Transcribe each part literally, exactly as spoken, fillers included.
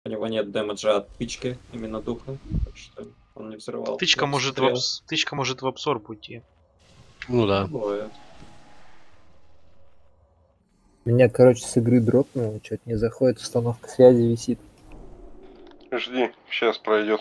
У него нет дэмэджа от тычки, именно духа, так что он не взрывал. Тычка Я может в посмотрел. абс... Тычка может в абсорб уйти. Ну да. Бывает. Меня, короче, с игры дропнуло, что-то не заходит, установка связи висит. Жди, сейчас пройдет.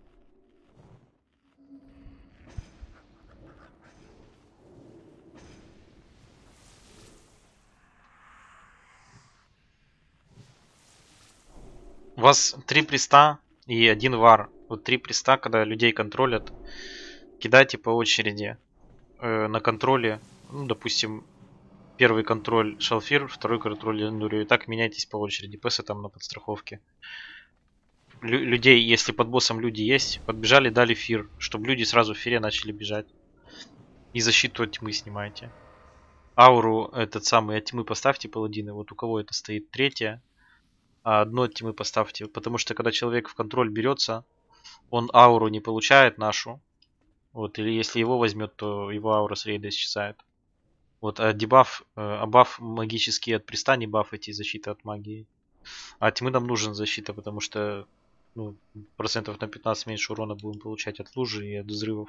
У вас три приста и один вар. Вот три приста, когда людей контролят, кидайте по очереди э, на контроле. Ну, допустим, первый контроль Шалфир, второй контроль Эндурио. И так меняйтесь по очереди. Пэсы там на подстраховке. Лю- людей, если под боссом люди есть, подбежали, дали фир, чтобы люди сразу в фире начали бежать. И защиту от тьмы снимайте. Ауру этот самый от тьмы поставьте, паладины. Вот у кого это стоит третья. А одно от тьмы поставьте. Потому что когда человек в контроль берется, он ауру не получает нашу. Вот, или если его возьмет, то его аура с рейда исчезает. Вот, а дебаф, э, а баф магический от пристани, баф эти защиты от магии. А от тьмы нам нужен защита, потому что ну, процентов на пятнадцать меньше урона будем получать от лужи и от взрывов.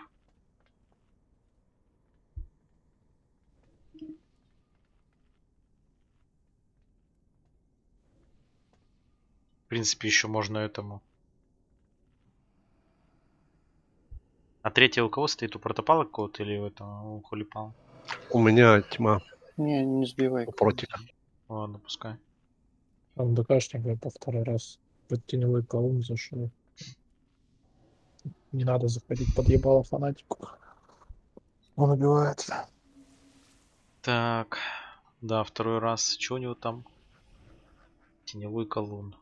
В принципе, еще можно этому. А третья у кого стоит? У протопала какого-то или у этого, у Холипала? У меня тьма. Не, не сбивай. У протика. Ладно, пускай. Он ДКшник, я по второй раз под теневой колонн зашел. Не надо заходить под ебало фанатику. Он убивается. Так, да, второй раз. Что у него там? Теневой колонн.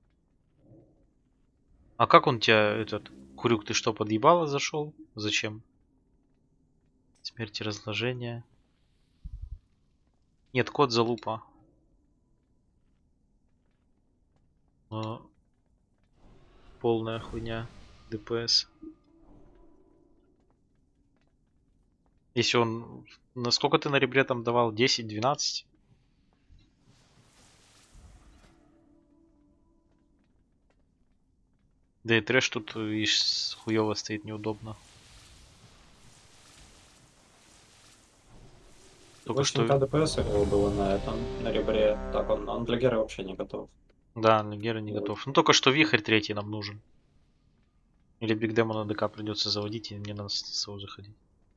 А как он тебя, этот, Курюк, ты что, подъебало зашел? Зачем? Смерть и разложение. Нет, код залупа. Но... Полная хуйня. ДПС. Если он... Насколько ты на ребре там давал? десять-двенадцать? Да и трэш тут ишь, хуёво стоит, неудобно. Только что... ДПС у него было на этом, на ребре. Так, он, он для Гера вообще не готов. Да, Гера не Вот. готов. Ну только что вихрь третий нам нужен. Или Биг Демона ДК придется заводить, и мне надо с ССО заходить.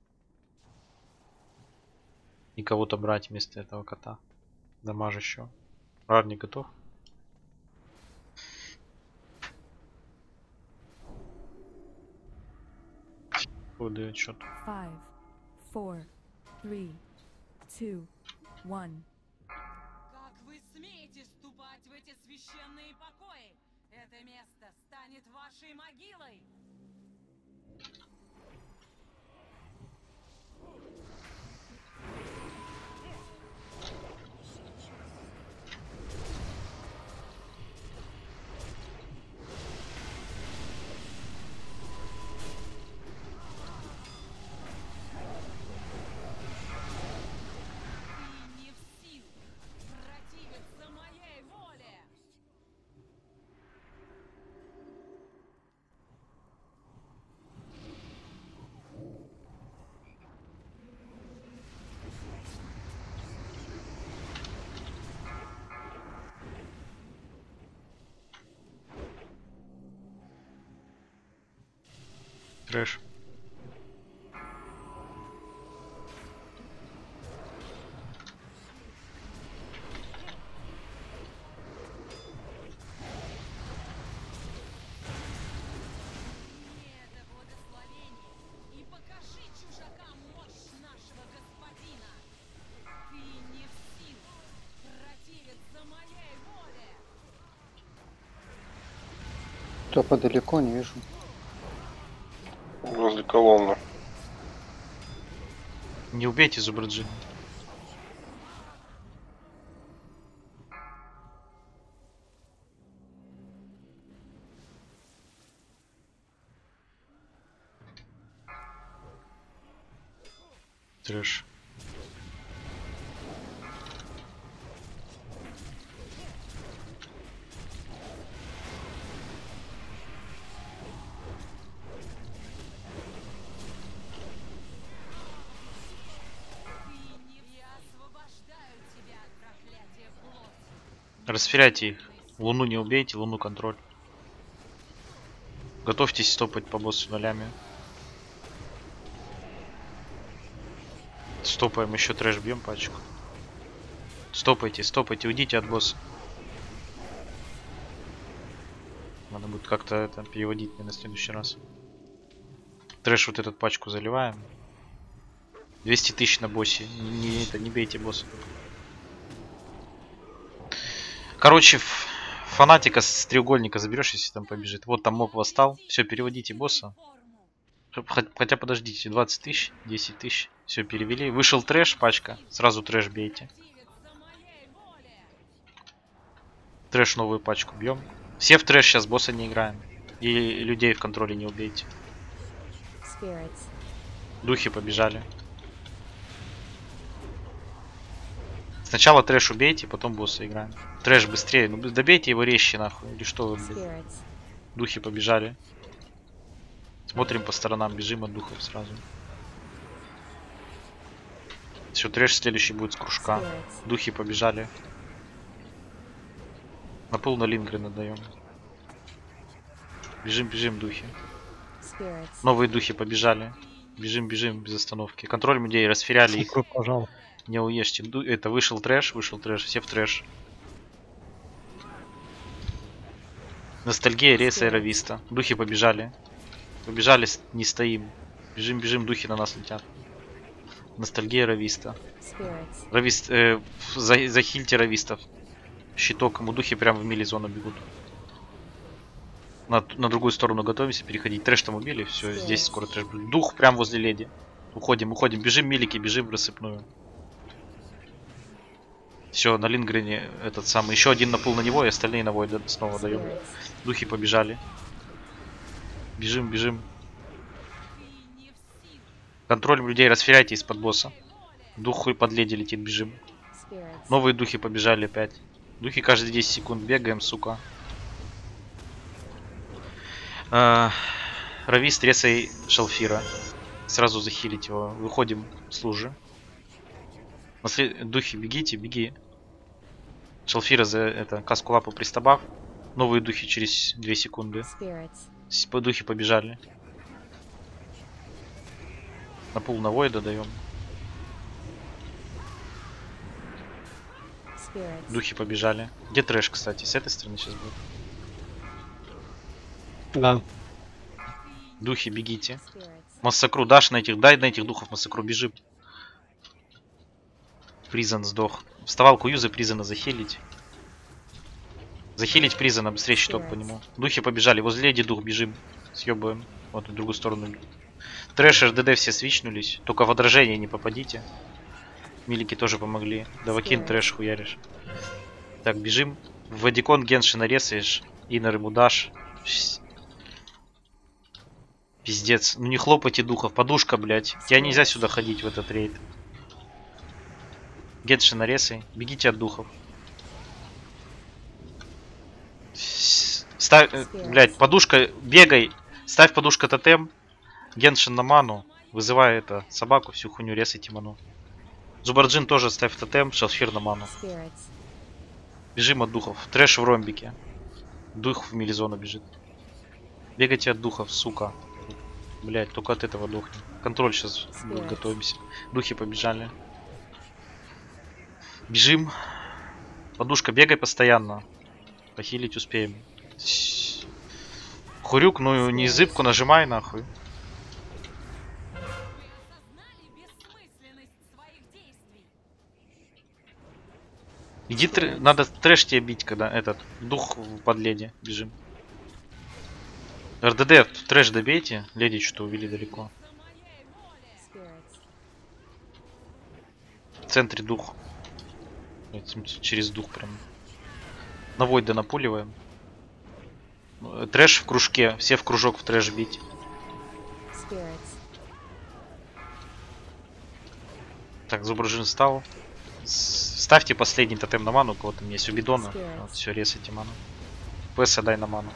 И кого-то брать вместо этого кота. Дамаж еще. Рар не готов. Выдает счет. Five, four, three, two, one. Как вы смеете ступать в эти священные покои? Это место станет вашей могилой. Ты не в силах противиться моей воле. Трэш. Это благословение. И покажи чужакам мощь нашего господина. Ты не в силах противиться моей воле. Топа далеко не вижу. Возле колонны. Не убейте Зубраджи. Трэш. Расферяйте их. Луну не убейте, луну контроль. Готовьтесь стопать по боссу нолями. Стопаем, еще трэш бьем пачку. Стопайте, стопайте, уйдите от босса. Надо будет как-то это переводить мне на следующий раз. Трэш вот этот пачку заливаем. двести тысяч на боссе. Не, это, не бейте босса. Короче, фанатика с треугольника заберешь, если там побежит. Вот там моб восстал. Все, переводите босса. Хотя подождите, двадцать тысяч, десять тысяч. Все, перевели. Вышел трэш, пачка. Сразу трэш бейте. Трэш новую пачку бьем. Все в трэш, сейчас босса не играем. И людей в контроле не убейте. Духи побежали. Сначала трэш убейте, потом босса играем. Трэш быстрее. Ну добейте его резче нахуй. Или что вы, блин? Духи побежали. Смотрим по сторонам, бежим от духов сразу. Все, трэш следующий будет с кружка. Духи побежали. На пол на Лингрена даем. Бежим, бежим, духи. Новые духи побежали. Бежим, бежим без остановки. Контроль людей, расферяли их. Пожалуйста. Не уешьте. Ду... Это вышел трэш, вышел трэш. Все в трэш. Ностальгия, рейс, аэровиста. Духи побежали. Побежали, не стоим. Бежим, бежим, духи на нас летят. Ностальгия, рависта. Равист, э, за, захильте равистов. Щиток, ему духи прям в мили зону бегут. На, на другую сторону готовимся переходить. Трэш там убили, все, здесь скоро трэш будет. Дух прям возле леди. Уходим, уходим, бежим милики, бежим в рассыпную. Все, на Лингрене этот самый. Еще один напул на него, и остальные на войда снова даем. Духи побежали. Бежим, бежим. Контроль людей, расферяйте из-под босса. Дух хуй под леди летит, бежим. Новые духи побежали опять. Духи каждые десять секунд бегаем, сука. А, Равист, ресай шалфира. Сразу захилить его. Выходим с лужи. Духи, бегите, беги. Шалфира за это каску лапу пристабав. Новые духи через две секунды. Духи побежали. На пул на войда даем. Духи побежали. Где трэш, кстати? С этой стороны сейчас будет. Да. Духи, бегите. Массакру, дашь на этих, дай на этих духов массакру, бежи. Призон сдох. Вставалку юзы призона захилить. Захилить призона, быстрее щиток по нему. Духи побежали, возле леди дух бежим. Съебываем. Вот в другую сторону. Трэш, РДД все свичнулись. Только в отражение не попадите. Милики тоже помогли. Давакин, трэш хуяришь. Так, бежим. В Вадикон Геншина ресаешь. Иннер ему дашь. Пиздец. Ну не хлопайте духов. Подушка, блядь. Тебя нельзя сюда ходить в этот рейд. Геншина ресай. Бегите от духов. Ставь, блядь, подушка, бегай. Ставь подушка тотем. Геншин на ману. Вызывай это собаку, всю хуйню ресайте ману. Зубарджин тоже ставь тотем, шалфир на ману. Бежим от духов. Трэш в ромбике. Дух в милизону бежит. Бегайте от духов, сука. Блять, только от этого духнем. Контроль сейчас будет, готовимся. Духи побежали. Бежим. Подушка, бегай постоянно. Похилить успеем. Хурюк, ну не зыбку нажимай нахуй. Иди, тр... надо трэш тебе бить, когда этот дух в подледи. Бежим. РДД, трэш добейте. Леди что-то увели далеко. В центре дух. Через дух прям. На войда напуливаем. Трэш в кружке. Все в кружок в трэш бить. Так, Зубружин стал. Ставьте последний тотем на ману, у кого там есть у бидона. Вот, все, ресайте ману. ПС дай на ману.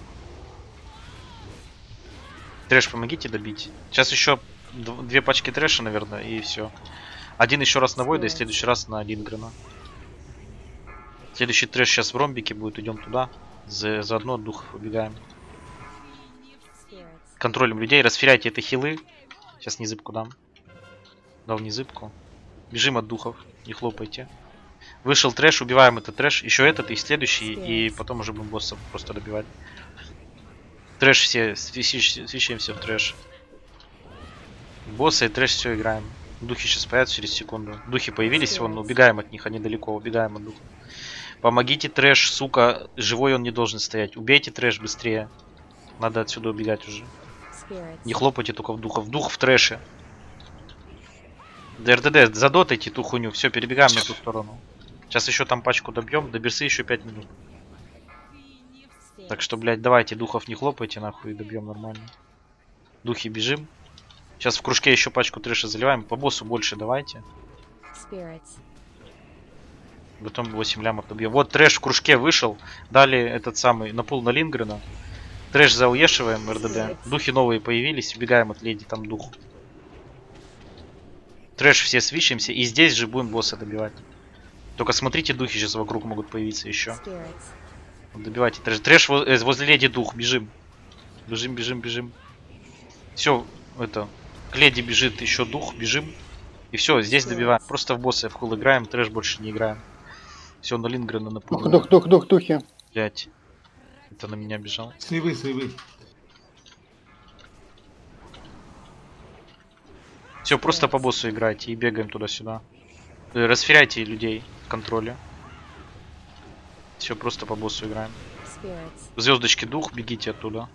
Трэш помогите добить. Сейчас еще две пачки трэша, наверное, и все. Один еще раз на войда и в следующий раз на Лингрена. Следующий трэш сейчас в ромбике будет, идем туда. За, заодно от духов убегаем. Spirits. Контролем людей, расферяйте это хилы. Сейчас незыбку дам. Дал незыбку. Бежим от духов, не хлопайте. Вышел трэш, убиваем этот трэш. Еще этот и следующий, и потом уже будем боссов просто добивать. Трэш все, свищаемся в трэш. Боссы и трэш все играем. Духи сейчас появятся через секунду. Духи появились, вон, убегаем от них, они далеко, убегаем от духов. Помогите трэш, сука, живой он не должен стоять. Убейте трэш быстрее. Надо отсюда убегать уже. Spirits. Не хлопайте только в духов. Дух в трэше. ДРДД, задотайте ту хуйню. Все, перебегаем на ту сторону. Сейчас еще там пачку добьем. До берсы еще пять минут. Так что, блядь, давайте духов не хлопайте, нахуй, и добьем нормально. Духи бежим. Сейчас в кружке еще пачку трэша заливаем. По боссу больше давайте. Spirits. Потом восемь лямов добьем. Вот трэш в кружке вышел. Дали этот самый напул на Лингрена. Трэш зауешиваем, РДД. Духи новые появились. Убегаем от леди, там дух. Трэш все свищемся. И здесь же будем босса добивать. Только смотрите, духи сейчас вокруг могут появиться еще. Spirits. Добивайте трэш. Трэш воз- э, возле леди дух. Бежим. Бежим, бежим, бежим. Все, это. К леди бежит еще дух. Бежим. И все, здесь добиваем. Просто в босса в кул играем. Трэш больше не играем. Все, на Лингрена Дух, напугали. дух, дух, дух, духи. Блять. Это на меня бежал. Сливы, сливы. Все, просто по боссу играйте и бегаем туда-сюда. Э, Расферяйте людей в контроле. Все, просто по боссу играем. Spirits. Звездочки дух, бегите оттуда.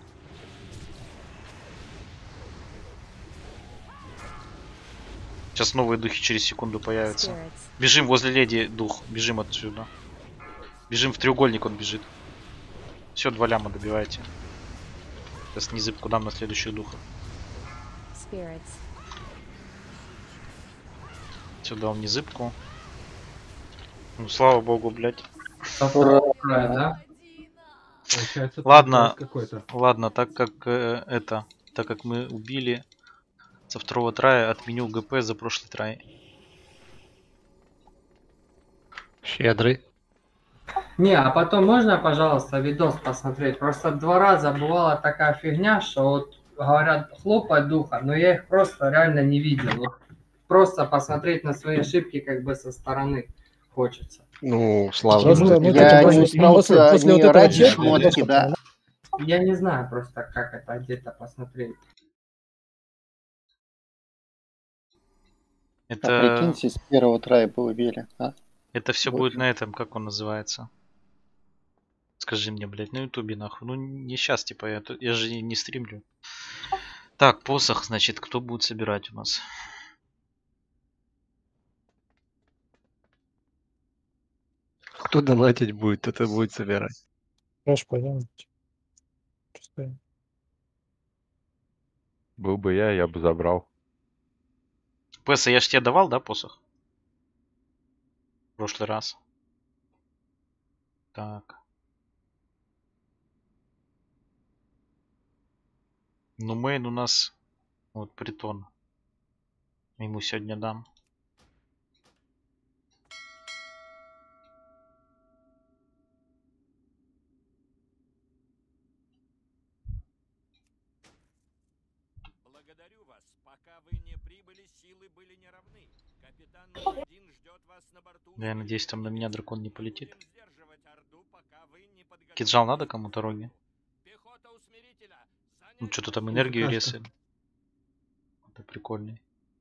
Сейчас новые духи через секунду появятся. Spirits. Бежим возле леди дух, бежим отсюда. Бежим в треугольник, он бежит. Все, два ляма добивайте. Сейчас незыбку дам на следующих духов. Spirits. Все, дал незыбку. Ну, слава богу, блядь. Ура. Да? Получается, Ладно. тут какой-то. Ладно, так как э, это, так как мы убили со второго трая, отменю ГП за прошлый трай. Щедрый. Не, а потом можно, пожалуйста, видос посмотреть? Просто два раза бывала такая фигня, что вот говорят хлопать духа, но я их просто реально не видел. Вот просто посмотреть на свои ошибки как бы со стороны хочется. Ну, слава Просто богу. мы Я хотим не после- успел после, после не вот этого ради чека, шмотки, видос да. Я не знаю просто, как это где-то посмотреть. А Это, прикиньте, с первого трая бы убили, а? это все вот. будет на этом, как он называется. Скажи мне, блядь, на ютубе нахуй. Ну не сейчас, типа, я, тут- я же не, не стримлю. Так, посох, значит, кто будет собирать у нас? Кто донатить будет, это будет собирать. Трэш пойдем. Просто Был бы я, я бы забрал. Песа, я ж тебе давал, да, посох? В прошлый раз. Так. Ну, мейн у нас... Вот, притон. Ему сегодня дам. Благодарю вас. Пока вы не прибыли, силы были неравны. Капитан один ждет вас на борту. Я надеюсь, там на меня дракон не полетит. Будем сдерживать Орду, пока вы не подготовитесь. Киджал надо кому-то роги? Пехота усмирителя. Ну, Занять что-то там Ну, энергию какашка. ресает. Это прикольный.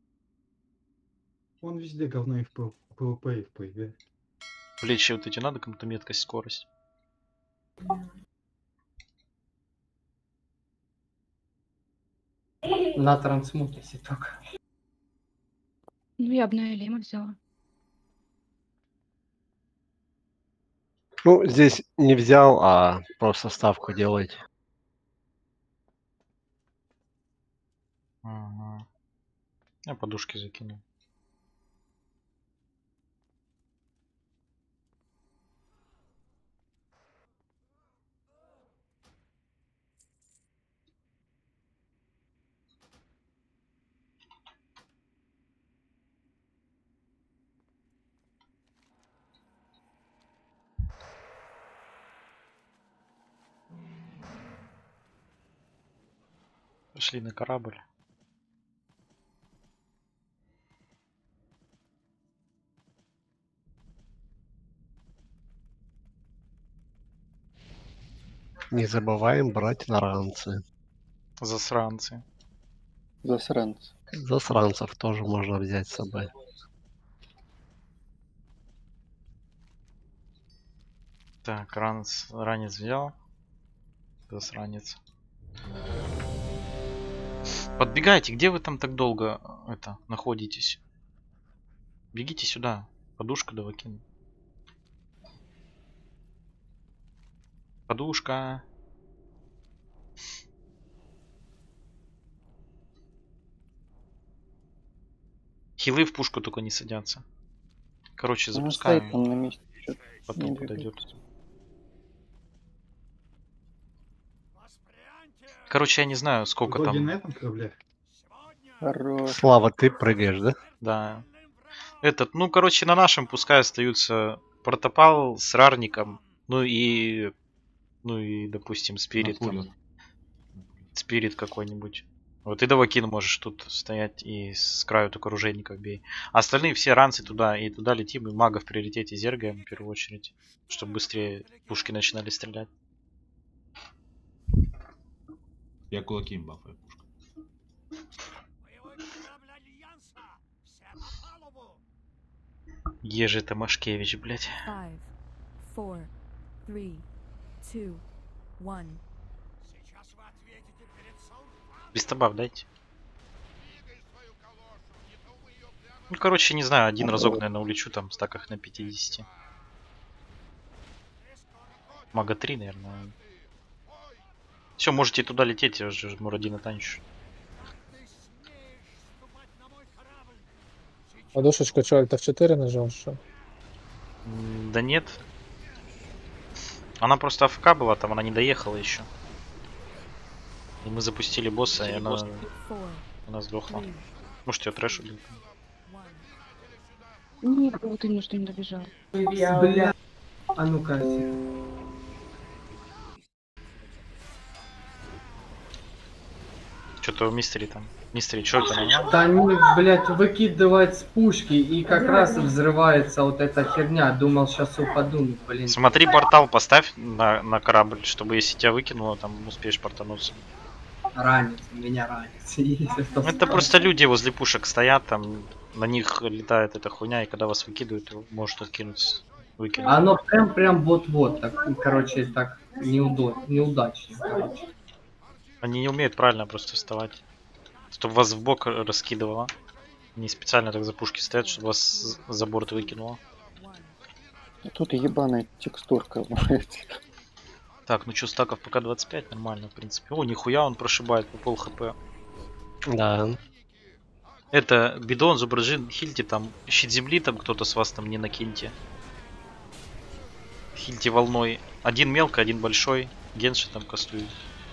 Он везде говно и в П- ПВП, и в ПВ. Плечи вот эти надо кому-то меткость, скорость. На трансмутисе только. Ну, я бы на Элима взяла. Ну, здесь не взял, а просто ставку делать. Ага. Я подушки закинул. Пошли на корабль. Не забываем брать на ранцы. Засранцы. Засранцы. Засранцев тоже можно взять с собой. Так, ранец, ранец взял. Засранец. Подбегайте, где вы там так долго это находитесь? Бегите сюда. Подушку да выкину. Подушка. Хилы в пушку только не садятся. Короче, Она стоит запускаем. там на месте. Потом не подойдет. Короче, я не знаю, сколько Вроде там. на этом корабле. Хорош. Слава, ты прыгаешь, да? Да. Этот, ну, короче, на нашем пускай остаются протопал с рарником, ну и, ну и, допустим, спирит. там. Спирит какой-нибудь. Вот и Давакин можешь тут стоять и с краю только оружейников бей. А остальные все ранцы туда, и туда летим, и мага в приоритете зергаем в первую очередь, чтобы быстрее пушки начинали стрелять. Я кулаки им бафаю. Ежи Томашкевич, блять. Five, four, three, two, one. Без добав дайте. Ну, короче, не знаю, один разок, наверное, улечу там в стаках на пятидесяти. Мага три, наверное. Все, можете туда лететь, я же Мурадина танчу. Подушечка что, Alt эф четыре нажал, что? М, Да нет. Она просто АФК была, там она не доехала еще. И мы запустили босса, и она, она сдохла. Может, ее трэш убил. Нет, вот именно что не добежал. Бля. А ну-ка. Что-то у мистери там. Мистери, что это? нормально? Да они, блядь, выкидывают с пушки, и как раз взрывается вот эта херня. Думал, сейчас упаду, ну, блин. Смотри, портал поставь на, на корабль, чтобы если тебя выкинуло, там успеешь портануться. Ранец, меня ранец. Это просто люди возле пушек стоят, там на них летает эта хуйня, и когда вас выкидывают, может откинуть, выкинуть. Оно прям прям вот-вот, так, короче, так неудо... неудачно, короче. Они не умеют правильно просто вставать. Чтобы вас в бок раскидывало. Они специально так за пушки стоят, чтобы вас за борт выкинуло. Тут ебаная текстурка, блядь. Так, ну что, стаков пока двадцать пять, нормально, в принципе. О, нихуя, он прошибает по пол хп. Да. Это бидон, зуброжин, хильте там, щит земли там кто-то с вас там не накиньте. Хильте волной. Один мелко, один большой. Генши там кастует.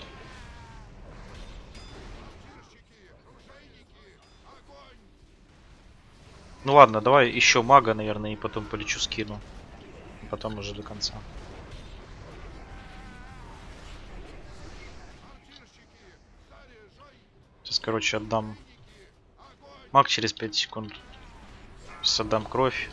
Ну ладно, давай еще мага, наверное, и потом полечу скину. И потом уже до конца. Сейчас, короче, отдам. Маг через пять секунд. Сейчас отдам кровь.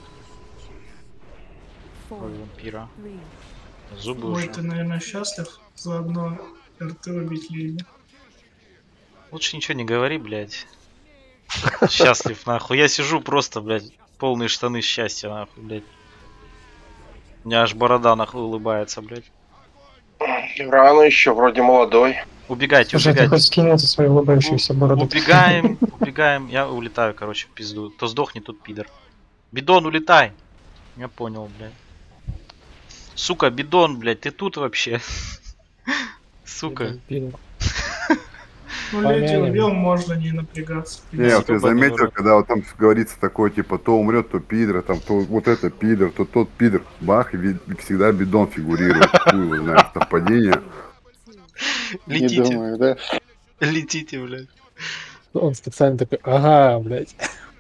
Кровь вампира. Зубы Ой, уже. ты, наверное, счастлив заодно РТ убить Лили. Лучше ничего не говори, блядь. Счастлив, нахуй. Я сижу просто, блядь, полные штаны счастья, нахуй, блядь. У меня аж борода, нахуй, улыбается, блядь. Рано еще, вроде молодой. Убегайте, Слушай, ты убегайте. хоть скинь эту свою улыбающуюся бороду. Убегаем, убегаем. Я улетаю, короче, в пизду. То сдохни, тут пидор. Бидон, улетай. Я понял, блядь. Сука, бидон, блядь, ты тут вообще? Сука. Ну, леди убил, можно не напрягаться. Не, вот ты заметил, когда вот там говорится такое, типа, то умрет, то пидор, там, то вот это пидор, то тот пидор. Бах, и ви- всегда бидон фигурирует. Хуй его знает, совпадение. Летите. Не думаю, да? Летите, блядь. Он специально такой, ага, блядь.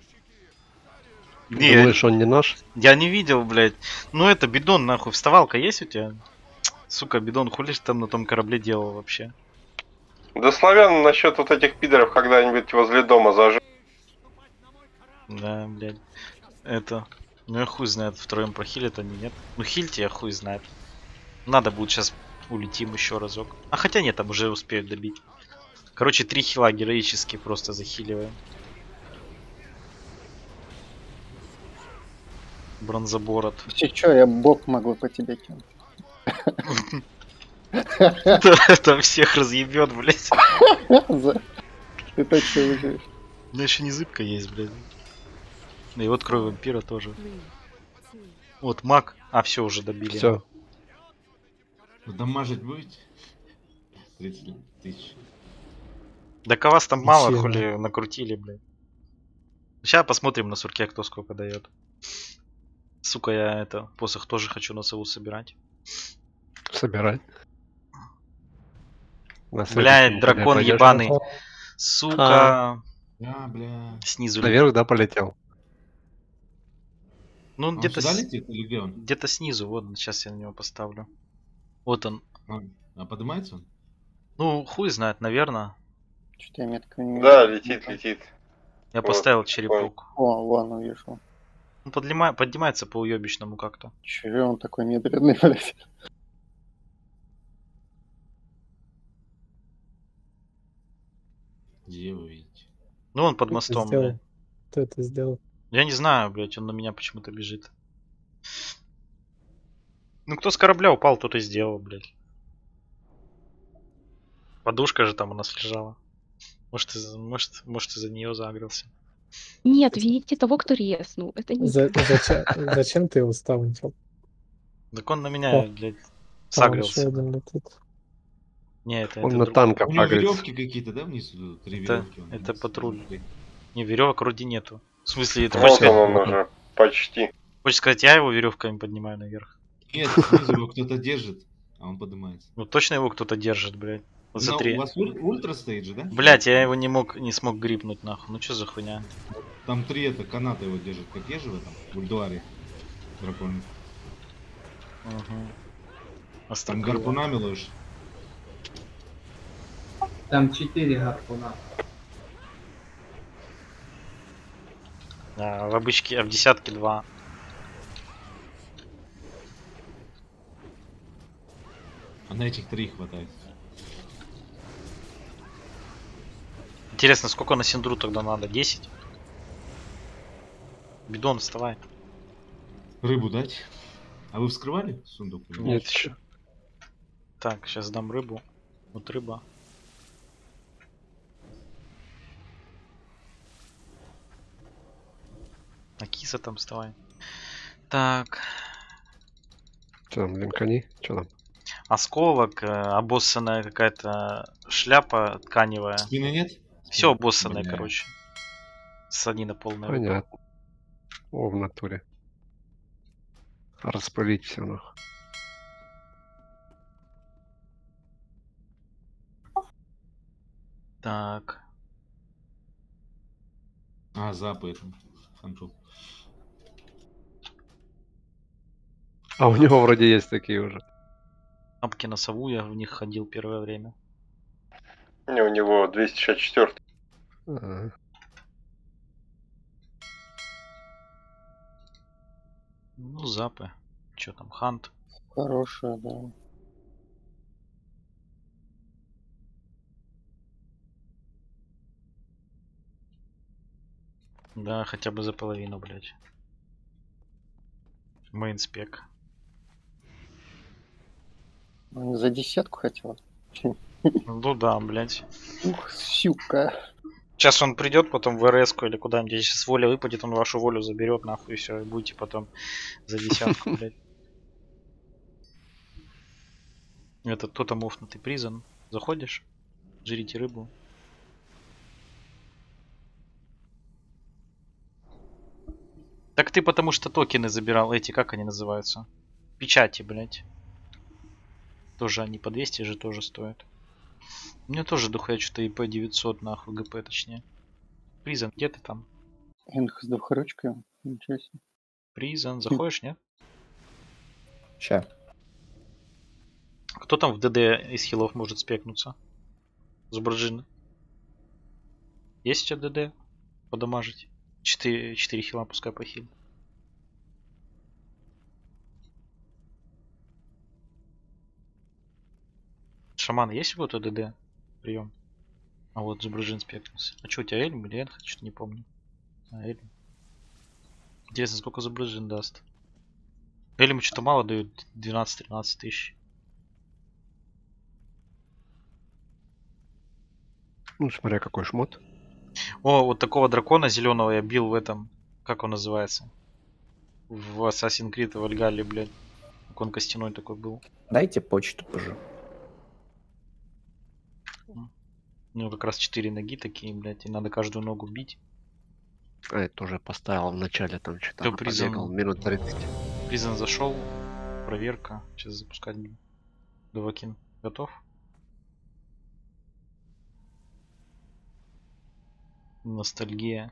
Не, Думаешь, он не наш? Я не видел, блядь. Ну это бидон, нахуй. Вставалка есть у тебя? Сука, бидон, хули ж там на том корабле делал вообще? Да, славян, насчет вот этих пидоров когда-нибудь возле дома зажиг. Да, блядь. Это... Ну я хуй знает, втроем прохилят они, нет? Ну хильте, я хуй знает. Надо будет сейчас улетим еще разок. А хотя нет, там уже успеют добить. Короче, три хила героически просто захиливаем. Бронзоборот. Если что, я бок могу по тебе кинуть. Там всех разъебет, блядь. Ты точно выживешь. У меня еще не зыбка есть, блядь. И вот кровь вампира тоже. Вот маг. А, все, уже добили. Все. Дамажить будете? тридцать тысяч. Да вас там мало, Ничего. хули накрутили, блядь. Сейчас посмотрим на сурке, кто сколько дает. Сука, я это, посох тоже хочу на сову собирать. Собирать. На следующей Блядь, неделе дракон пойдёшь? ебаный. Сука. А, бля. Снизу. Наверх, да, полетел? Ну, он Он где-то сюда с- летит или где он? где-то снизу. Вот, сейчас я на него поставлю. Вот он. А, а поднимается он? Ну, хуй знает, наверное. Что-то я метко не Да, летит, летит. Я Вот, поставил такой. черепок. О, вон увижу. Он подлима- поднимается по уебищному как-то. Че он такой медленный, блядь? Где вы видите? Ну, он под Кто это мостом, сделал? блядь. Кто это сделал? Я не знаю, блядь, он на меня почему-то бежит. Ну, кто с корабля упал, тот и сделал, блядь. Подушка же там у нас лежала. Может, из- может, может из-за нее загрелся. Нет, вините того, кто резнул. Это не За- зачем, зачем ты его ставнил? Так он на меня, О. блядь, Там еще сагрился. один летит. Не, это, Он это на друг- танках У него агрится. веревки какие-то, да, вниз идут? Три Это, веревки. он это вниз патруль. идет. Не, веревок вроде нету. В смысле, это хочешь Вот сказать, он, он уже, почти. хочешь сказать, я его веревками поднимаю наверх? Нет, снизу его кто-то держит, а он поднимается. Ну точно его кто-то держит, блядь. Вот Ну, смотри. у вас уль- ультра стоит же, да? Блять, я его не мог, не смог грипнуть нахуй. Ну что за хуйня? Там три это каната его держит, как я же в этом, в ульдуаре. Дракон. Угу. Там Острокрыло. гарпунами ложишь. Там четыре гарпуна. А, в обычке, а в десятке два. А на этих три хватает. Интересно, сколько на синдру тогда надо? десять? Бидон, вставай. Рыбу дать? А вы вскрывали сундук? Нет еще. Так, сейчас дам рыбу. Вот рыба. А киса там вставай. Так. Что там, линкани? Что там? Осколок, э, обоссанная какая-то шляпа тканевая. Спины нет? Все обоссанное, Бля. короче. Санина полная. Понятно. О, в натуре. Распылить все нахуй. Так. А, запы это. Фанчул. А у него вроде есть такие уже. Апки на сову, я в них ходил первое время. Не, у него двести шестьдесят четыре. Ага. Ну, запы. Че там, хант. Хорошая, да. Да, хотя бы за половину, блядь. Мейнспек. Он за десятку хотел. Ну да, блядь. Ух, сюка. Сейчас он придет потом в РС или куда-нибудь, если с воля выпадет, он вашу волю заберет нахуй и все, и будете потом за десятку, блядь. Это кто там офнутый призон. Заходишь, жрите рыбу. Так ты потому что токены забирал, эти, как они называются? Печати, блядь. Тоже они по двести же тоже стоят. У меня тоже дохуя что-то и по девятьсот нахуй, ГП точнее. Призон, где ты там? Энх с двухручкой. Ничего себе. Призон, заходишь, нет? Ща. Кто там в ДД из хилов может спекнуться? Зубраджин. Есть у тебя ДД? Подамажить. четыре, четыре хила пускай похилит. Шаман есть у кого-то ДД? Прием. А вот Зубраджин спекнулся. А что, у тебя Эльм или Энх? Что-то не помню. А, Эльм. Интересно, сколько Зубраджин даст. Эльму что-то мало дают. двенадцать-тринадцать тысяч. Ну, смотря какой шмот. О, вот такого дракона зеленого я бил в этом. Как он называется? В Assassin's Creed Valhalla, блядь. Как он костяной такой был. Дайте почту позже. У него как раз четыре ноги такие, блядь, и надо каждую ногу бить. А я тоже поставил в начале там что-то. Кто Призен... побегал минут тридцать. Призен зашел. Проверка. Сейчас запускать будем. Давакин готов? Ностальгия.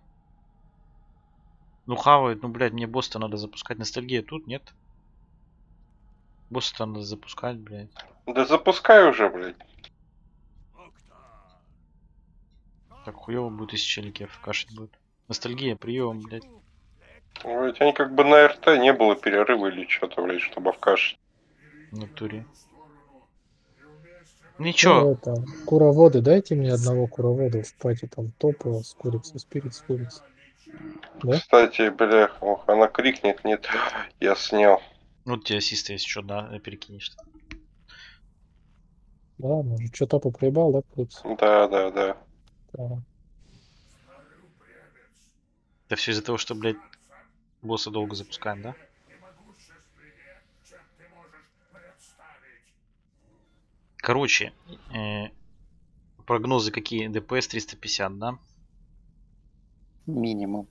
Ну хавает, ну блядь, мне босса надо запускать. Ностальгия тут, нет? Босса надо запускать, блядь. Да запускай уже, блядь. Так хуёво будет, если челики кашить будет. Ностальгия, прием, блядь. Ведь они как бы на РТ не было перерыва или что-то, блядь, чтобы в каше. В натуре. Ну, Ничего. это, куроводы, дайте мне одного куровода в пати, там топа с курицей, спирит с курицей. Да? Кстати, бля, ох, она крикнет, нет, я снял. Ну, у тебя ассист есть, что, да, перекинешь. Да, может, что топа проебал, да, курица? Да, да, да. Да. Это все из-за того, что, блядь, босса долго запускаем, да? Короче, э, прогнозы какие? ДПС триста пятьдесят, да? Минимум.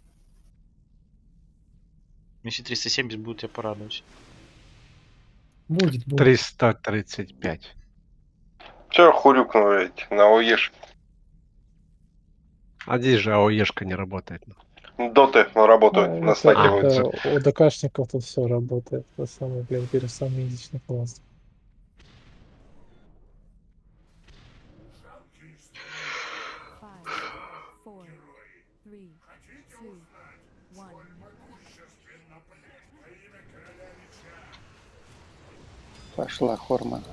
Если триста семьдесят будет, я порадуюсь. Будет, будет. триста тридцать пять. Че хурюкнул, блядь, на ОЕшке? А здесь же АОЕшка не работает. Доты работают, А, на это- стакиваются. это У ДКшников тут все работает. Это самый, блин, пересамедичный класс. Four, three, two, one. Пошла хорма.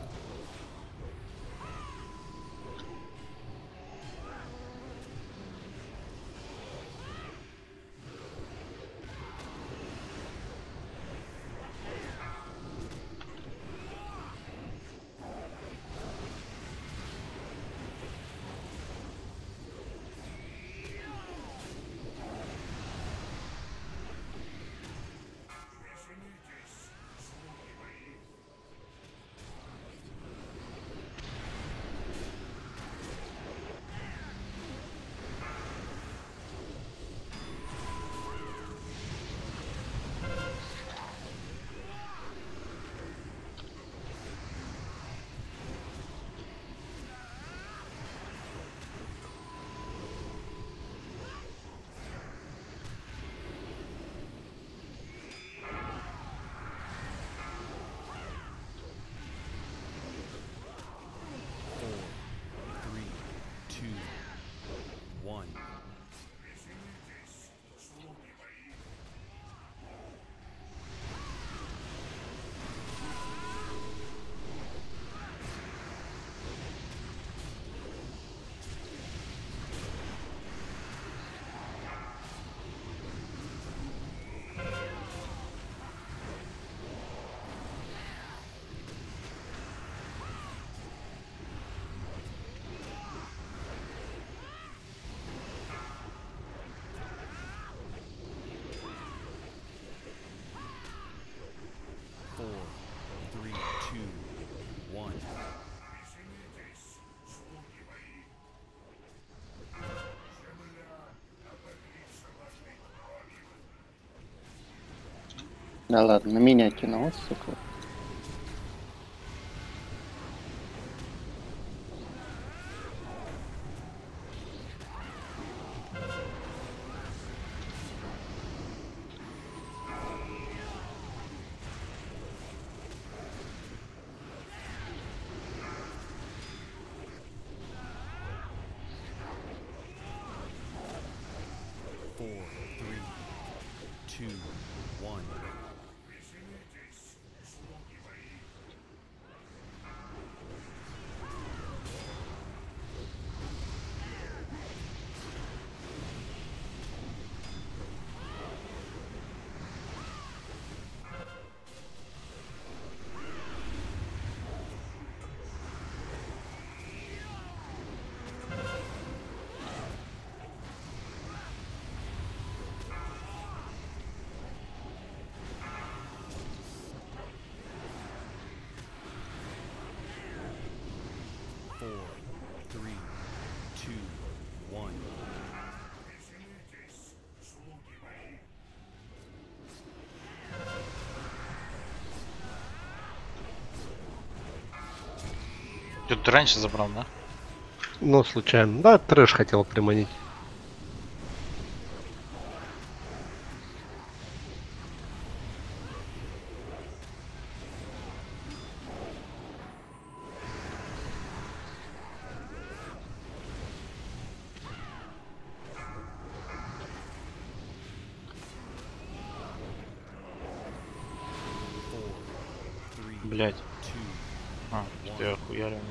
Да ладно, на меня кинул, сука. two, one. Four, three, two, one. Тут ты раньше забрал, да? Ну, случайно. Да, трэш хотел приманить. Блять. А, что я охуярил.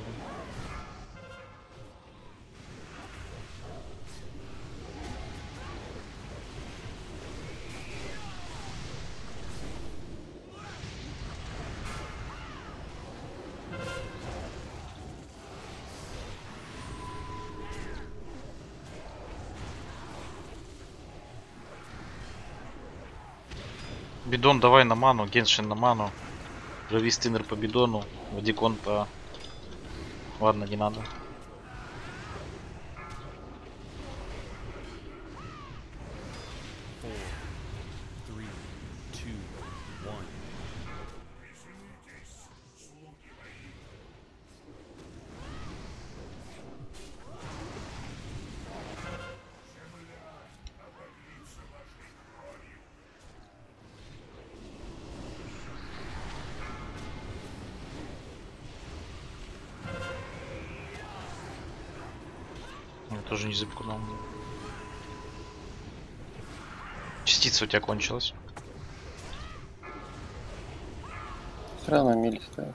Бидон давай на ману, Геншин на ману. Трави стинер по бидону, Вадикон по... Ладно, не надо. Four, three, two, one. Я тоже не запкнул. Частица у тебя кончилась. Все равно мили стоят.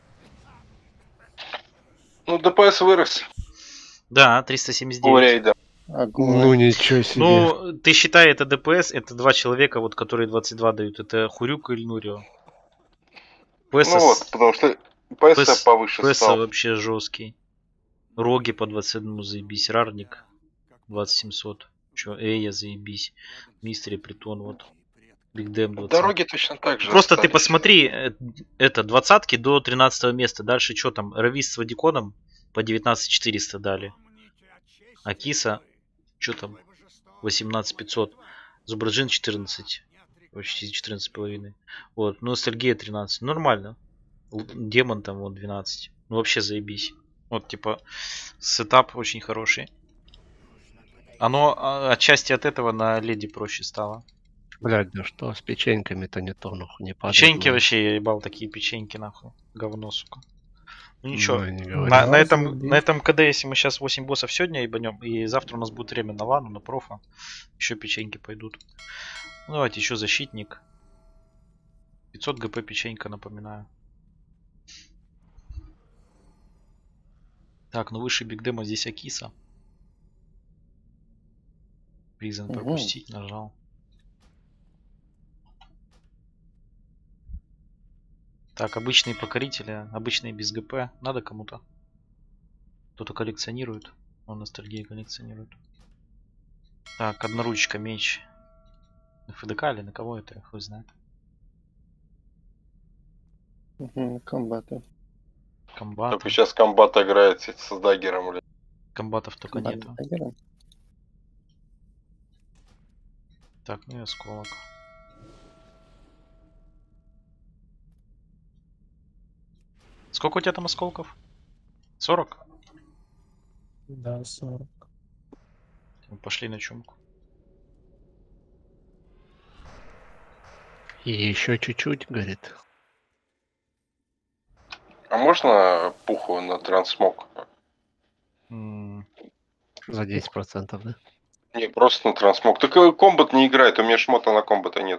Ну, ДПС вырос. Да, триста семьдесят У девять. рейда. Ну ничего себе. Ну, ты считай, это ДПС, это два человека, вот, которые двадцать два дают. Это Хурюк и Нурио. Ну вот, потому что ПС повыше ПС стал. вообще жесткий. Роги по двадцать одному заебись. Рарник двадцать семьсот. Че, Эя заебись. Мистери Притон, вот. Бигдэм двадцать. Дороги точно так же. Просто остались. ты посмотри, э, это двадцатки до тринадцатого места. Дальше что там? Равис с Вадиконом по девятнадцать четыреста дали. Акиса, что там? восемнадцать пятьсот. Зубраджин четырнадцать. Почти четырнадцать с половиной. Вот. Ностальгия тринадцать. Нормально. Л- Демон там вот двенадцать. Ну вообще заебись. Вот типа сетап очень хороший. Оно а, отчасти от этого на леди проще стало. Блядь, да что с печеньками-то не то, нахуй, не падает. Печеньки ну. вообще, я ебал такие печеньки нахуй. Говно, сука. Ну ничего. Ну, и не говори. на, на Да, этом, заебись. на этом КД, если мы сейчас восемь боссов сегодня ебанем, и завтра у нас будет время на лану, на профа, еще печеньки пойдут. Ну, давайте еще защитник. пятьсот ГП печенька, напоминаю. Так, ну выше бигдема здесь Акиса. Призен Мгм. пропустить, нажал. Так, обычные покорители, обычные без ГП. Надо кому-то? Кто-то коллекционирует. Он ностальгии коллекционирует. Так, одноручка, меч. На ФДК или на кого это? Хуй знает. Мгм, комбаты. Комбат. Только сейчас комбат играет с с даггером, блядь. Комбатов только Комбат нету. с даггером? Так, ну и осколок. Сколько у тебя там осколков? сорок? Да, сорок. Пошли на чумку. И еще чуть-чуть, говорит. А можно пуху на трансмог? М, За десять процентов, да? Не, просто на трансмог. Так э, комбат не играет, у меня шмота на комбата нет.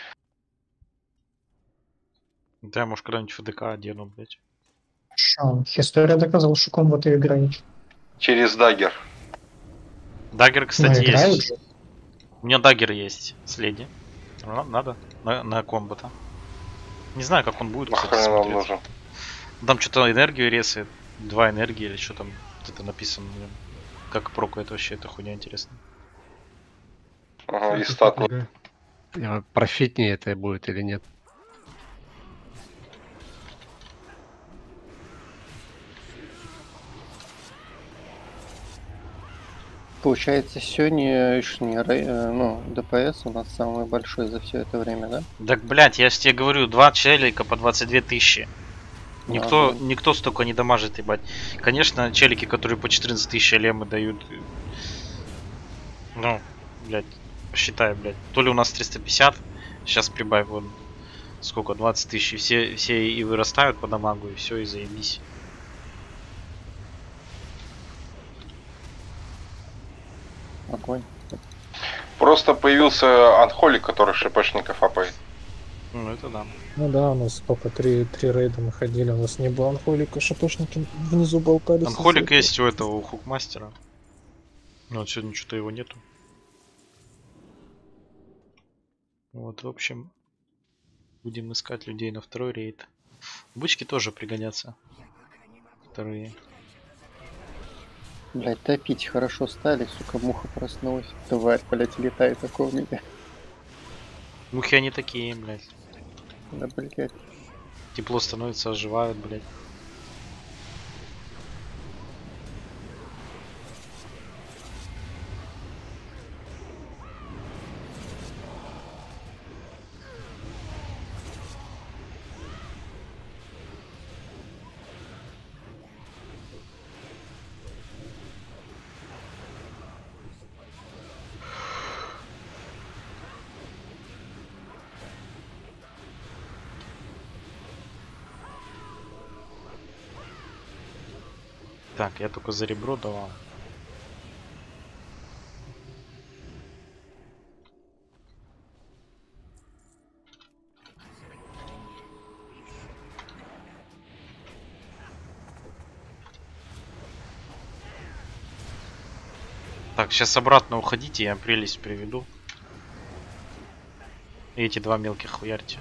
Да, может, когда-нибудь эф дэ ка одену, блядь. Шо, история доказала, что комбаты играют. Через дагер. Даггер, кстати, Ну, играют есть. же. У меня даггер есть с леди. Ну, надо. На, на комбата. Не знаю, как он будет, кстати, Нахрен нам смотреть. нужен? Там что-то энергию ресает. Два энергии или что там. Это написано. Блин. Как прокает вообще эта хуйня, интересно. Ага, и стат не- А профитнее это будет или нет? Получается, сегодня ну, ДПС у нас самый большой за все это время, да? Так, блять, я ж тебе говорю, два челика по двадцать две тысячи. Никто, А, блин. никто столько не дамажит, ебать. Конечно, челики, которые по четырнадцать тысяч лемы дают. Ну, блять, посчитай, блять. То ли у нас триста пятьдесят, сейчас прибавь вот сколько, двадцать тысяч, и все, все и вырастают по дамагу, и все, и заебись. Огонь. Просто появился анхолик, который шипашников апает. Ну это да. Ну да, у нас сколько, три, три рейда мы ходили, у нас не было анхолика, шапошники внизу болтались. Анхолик есть у этого, у хукмастера. Ну вот сегодня что-то его нету. Вот, в общем, будем искать людей на второй рейд. Бычки тоже пригодятся. Вторые. Блять, топить хорошо стали, сука, муха проснулась. Тварь, блять, летает около меня. Мухи они такие, блядь. Да, блять. Тепло становится, оживают, блядь. Так, я только за ребро давал. Так, сейчас обратно уходите, я прелесть приведу. И эти два мелких хуярьте.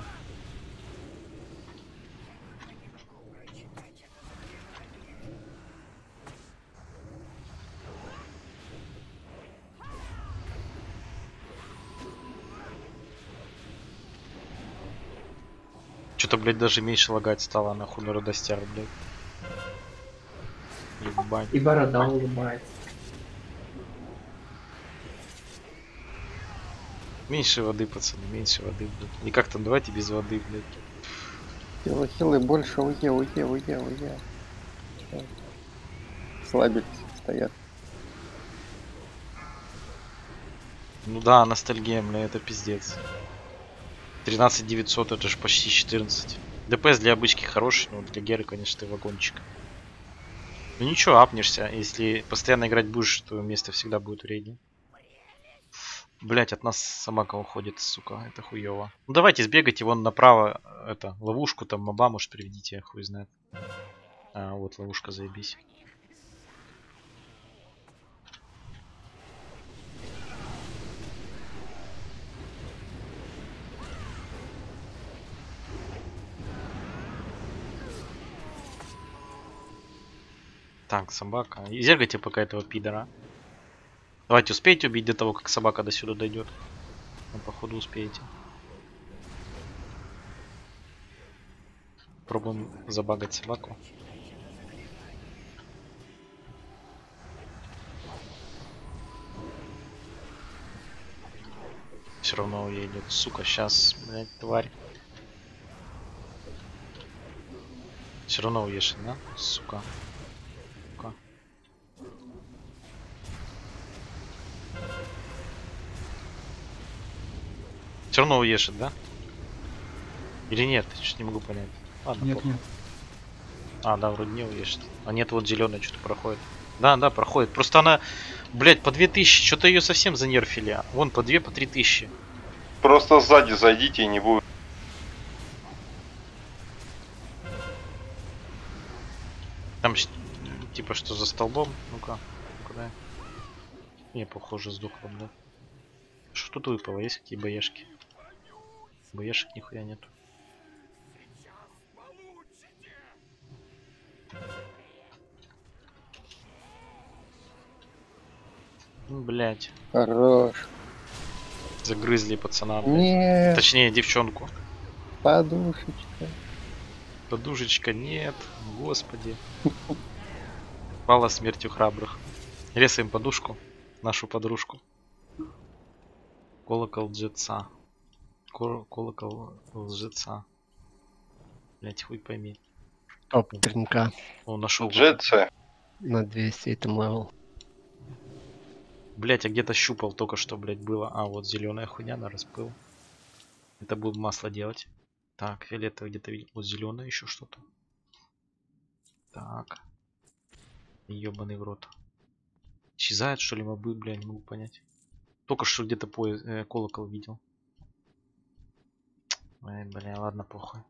Что-то, блядь, даже меньше лагать стало, нахуй, на родостяр, блядь. Ебать. И борода улыбается. Меньше воды, пацаны, меньше воды, блядь. И как там, давайте без воды, блядь. Хилы, хилы, больше уе, уе, уе, уе. Слабились, стоят. Ну да, ностальгия, бля, это пиздец. тринадцать девятьсот, это же почти четырнадцать. ДПС для обычки хороший, но для Геры, конечно, ты вагончик. Ну ничего, апнешься. Если постоянно играть будешь, то место всегда будет в рейде. Блять, от нас собака уходит, сука, это хуево. Ну давайте сбегайте вон направо, это, ловушку там моба, может, приведите, хуй знает. А, вот ловушка, заебись. Так, собака. Изергайте пока этого пидора. Давайте успейте убить до того, как собака до сюда дойдет. Ну, походу успеете. Пробуем забагать собаку. Все равно уедет. Сука, сейчас, блядь, тварь. Все равно уедешь, да? Сука. Сука. Все равно уешит, да? Или нет? Что-то не могу понять. Ладно, Нет, похуй. нет. А, да, вроде не уешит. А нет, вот зеленая что-то проходит. Да, да, проходит. Просто она Блять, по две тысячи. Что-то ее совсем занерфили. а. Вон, по две, по три тысячи. Просто сзади зайдите и не будет. Там ш- типа что за столбом? Ну-ка, куда? Не, похоже, сдохло, да. Что тут выпало? Есть какие боешки? Боешек нихуя нету. Ну, блять. Хорош. Загрызли пацана, блядь. Нет. Точнее, девчонку. Подушечка. Подушечка, нет. Господи. Пала смертью храбрых. Резаем подушку. Нашу подружку. Колокол лжеца. Кол- Колокол лжеца. Блять, хуй пойми. Топ тринка О, нашел. Джетсы. на двести этом левел. Блять, а где-то щупал только что, блять, было. А, вот зеленая хуйня на распыл. Это будем масло делать. Так, фиолетовый где-то видел. Вот зеленое еще что-то. Так. Ебаный в рот. Исчезает, что ли, мобы, бля, не могу понять. Только что где-то поезд, э, колокол видел. Ой, бля, ладно, похуй.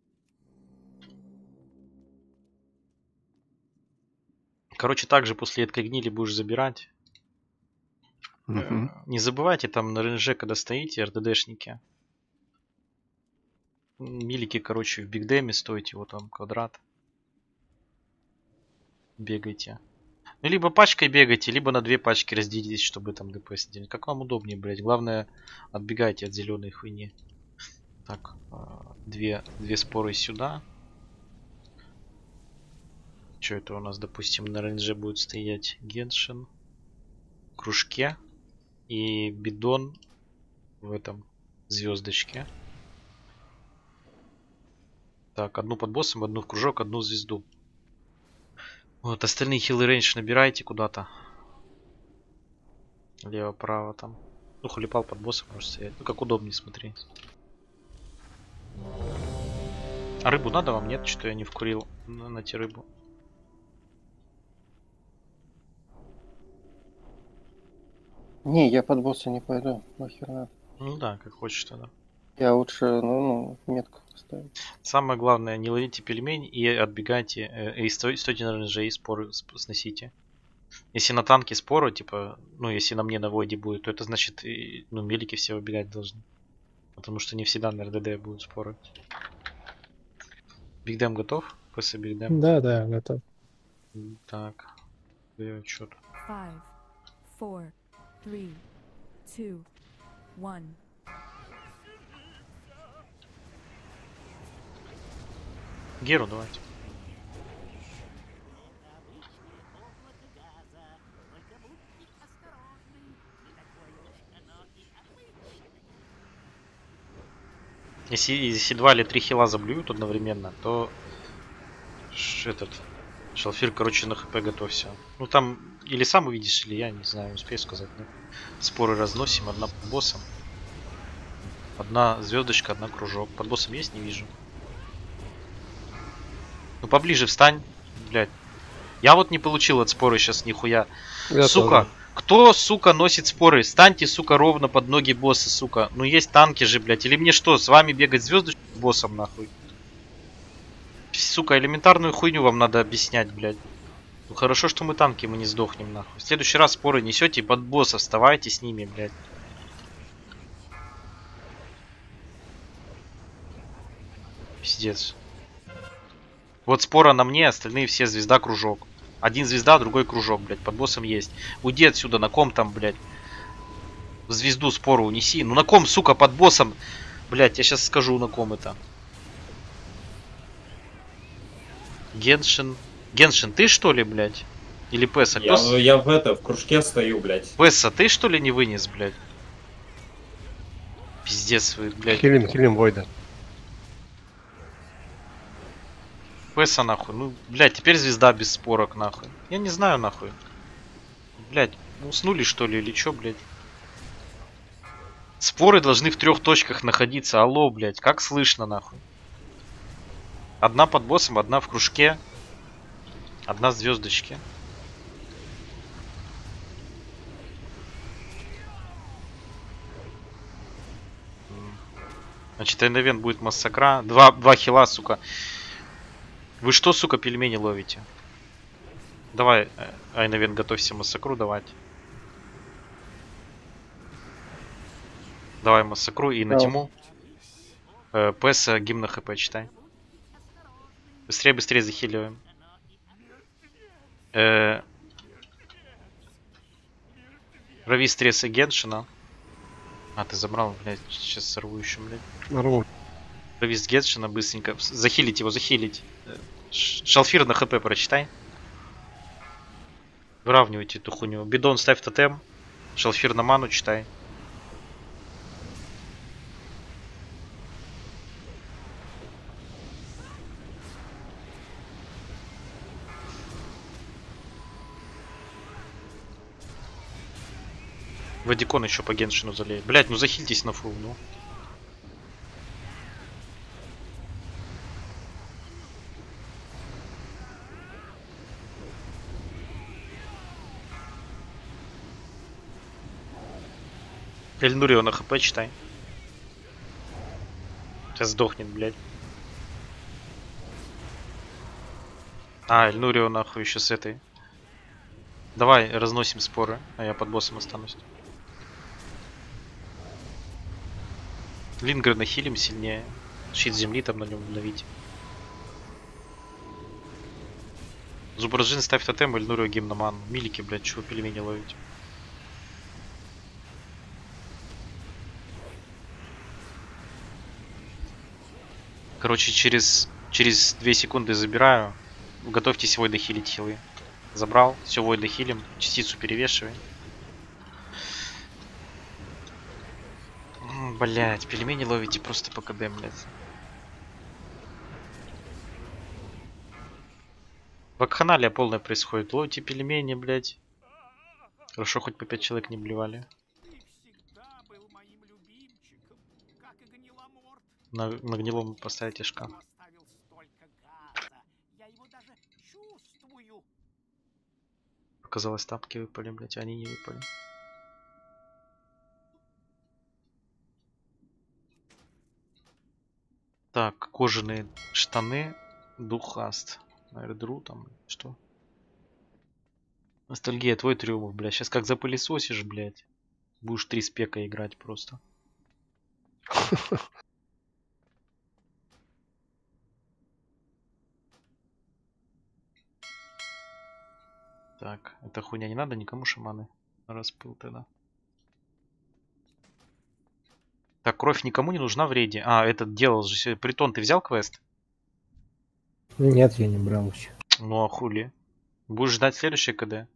Короче, также после этой гнили будешь забирать. Мгм. Не забывайте там на ренже, когда стоите, РДДшники. Милики, короче, в бигдеме стойте, вот там квадрат. Бегайте. Ну, либо пачкой бегайте, либо на две пачки разделитесь, чтобы там ДПС делать. Как вам удобнее, блять. Главное, отбегайте от зеленой хуйни. Так, а, две, две споры сюда. Что это у нас, допустим, на ренже будет стоять Геншин в кружке и бидон в этом звездочке. Так, одну под боссом, одну в кружок, одну в звезду. Вот, остальные хилы рейндж набирайте куда-то. Лево-право там. Ну, хулипал под боссом может стоять. Ну, как удобнее, смотри. А рыбу надо вам? Нет, что я не вкурил на, на те рыбу. Не, я под босса не пойду. Нахер надо. Ну да, как хочешь тогда. Я лучше, ну, ну метку поставить. Самое главное, не ловите пельмень и отбегайте. Э, и стой, стойте на ренже и споры сп- сносите. Если на танке споры, типа, ну, если на мне на войде будет, то это значит, и, ну, мелики все убегать должны. Потому что не всегда на РДД будут споры. Бигдем готов? ПС Бигдем? Да, да, готов. Так. Что тут? Five, four, three, two, one. Геру давайте. Если, если два или три хила заблюют одновременно, то ш- этот шалфир, короче, на хп готовься. Ну там или сам увидишь, или я не знаю, успею сказать. Да? Споры разносим, одна под боссом, одна звездочка, одна кружок. Под боссом есть, не вижу. Ну поближе встань, блядь. Я вот не получил от споры сейчас нихуя. Я сука, тоже. кто, сука, носит споры? Станьте, сука, ровно под ноги босса, сука. Ну есть танки же, блядь. Или мне что, с вами бегать звездочку с боссом, нахуй? Сука, элементарную хуйню вам надо объяснять, блядь. Ну хорошо, что мы танки, мы не сдохнем, нахуй. В следующий раз споры несете, под босса вставайте с ними, блядь. Пиздец. Вот спора на мне, остальные все звезда, кружок. Один звезда, другой кружок, блядь, под боссом есть. Уйди отсюда, на ком там, блядь. В звезду спору унеси. Ну на ком, сука, под боссом? Блядь, я сейчас скажу, на ком это. Геншин. Геншин, ты что ли, блядь? Или Песа? Я, Кто... я в это, в кружке стою, блядь. Песа, ты что ли не вынес, блядь? Пиздец вы, блядь. Хилим, хилим Войда. Песа нахуй. Ну, блядь, теперь звезда без спорок, нахуй. Я не знаю, нахуй. Блядь, уснули что ли или чё, блядь? Споры должны в трех точках находиться. Алло, блядь, как слышно, нахуй? Одна под боссом, одна в кружке. Одна в звездочке. Значит, Айнавен будет массакра. Два, два хила, сука. Вы что, сука, пельмени ловите? Давай, Айнавен, готовься массакру давать. Давай массакру и на Тиму. Э, ПС гимна ХП читай. Быстрее, быстрее захиливаем. Э, Рави стресса Геншина. А, ты забрал, блядь, сейчас сорву еще, блядь. Нарву. Рави с Геншина быстренько. Захилить его, захилить. Шалфир на ХП прочитай. Выравнивайте эту хуйню. Бидон ставь тотем. Шалфир на ману читай. Вадикон еще по Геншину залеет. Блять, ну захильтесь на фул, ну. Эльнурио на хп читай. Сейчас сдохнет, блядь. А, Эльнурио нахуй еще с этой. Давай, разносим споры, а я под боссом останусь. Лингер нахилим сильнее. Щит земли там на нем обновить. Зубраджин ставь тотем, Эльнурио гимноман. Милики, блядь, чего пельмени ловить? Короче, через, через две секунды забираю. Готовьтесь войда хилить хилы. Забрал, все войда хилим, частицу перевешивай. Блять, пельмени ловите просто по КД, блять. Вакханалия полная происходит. Ловите пельмени, блять. Хорошо, хоть по пять человек не блевали. На, на гнилом поставите шкаф. Показалось, тапки выпали, блять, а они не выпали. Так, кожаные штаны, духаст, аэрдру там, что? Ностальгия, твой триумф, блядь. Сейчас как запылесосишь, блядь. Будешь три спека играть просто. Так, эта хуйня не надо никому шаманы. Распыл тогда. Так, кровь никому не нужна в рейде. А, этот делал же. Притон, ты взял квест? Нет, я не брал еще. Ну а хули? Будешь ждать следующее КД?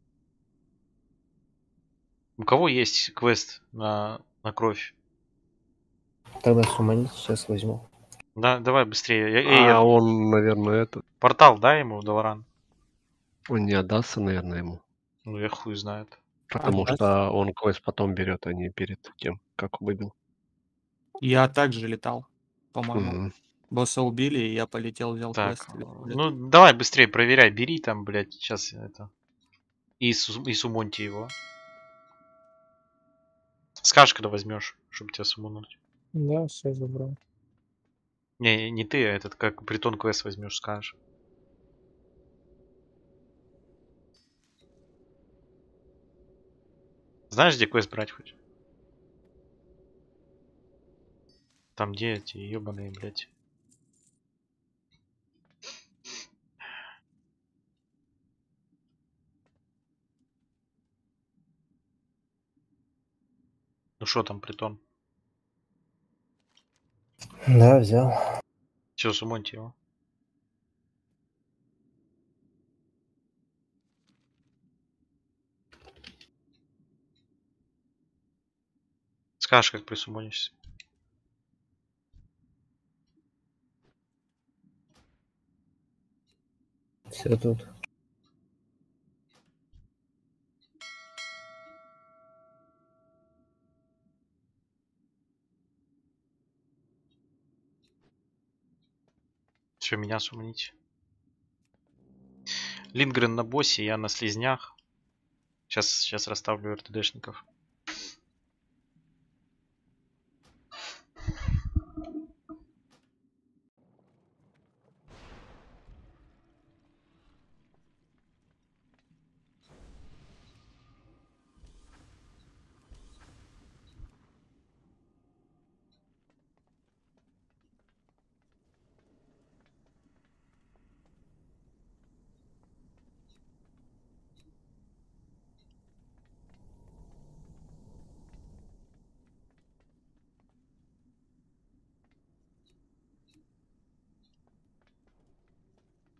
У кого есть квест на, на кровь? Тогда суманить сейчас возьму. Да, давай быстрее. Я, А эй, я... он, наверное, этот. Портал, дай ему, Долоран. Он не отдастся, наверное, ему. Ну я хуй знает. Потому Отдаст. что он квест потом берет, а не перед тем, как выбил. Я также летал, по-моему. Мгм. Босса убили, и я полетел, взял Так, квест. ну давай быстрее проверяй, бери там, блядь, сейчас это. И, су и сумоньте его. Скажешь, когда возьмешь, чтобы тебя сумонуть. Да, все забрал. Не, не ты, а этот, как притон квест возьмешь, скажешь. Знаешь, где квест брать хоть? Там где эти ебаные, блядь. Ну что там, притон? Да, взял. Че, сумоньте его. Скажешь, как присумонишься. Все тут. Все, меня сумонить. Лингрен на боссе, я на слизнях. Сейчас, сейчас расставлю РТДшников.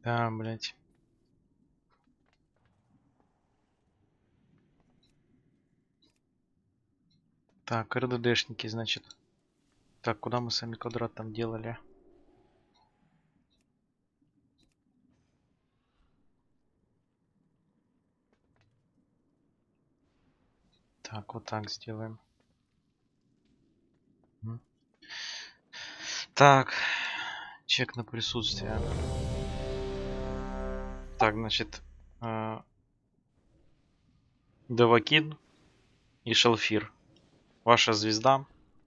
Да, блять. Так, РДДшники, значит. Так, куда мы сами квадрат там делали? Так, вот так сделаем. Мгм. Так, чек на присутствие. Так, значит, э, Девакин и Шалфир. Ваша звезда.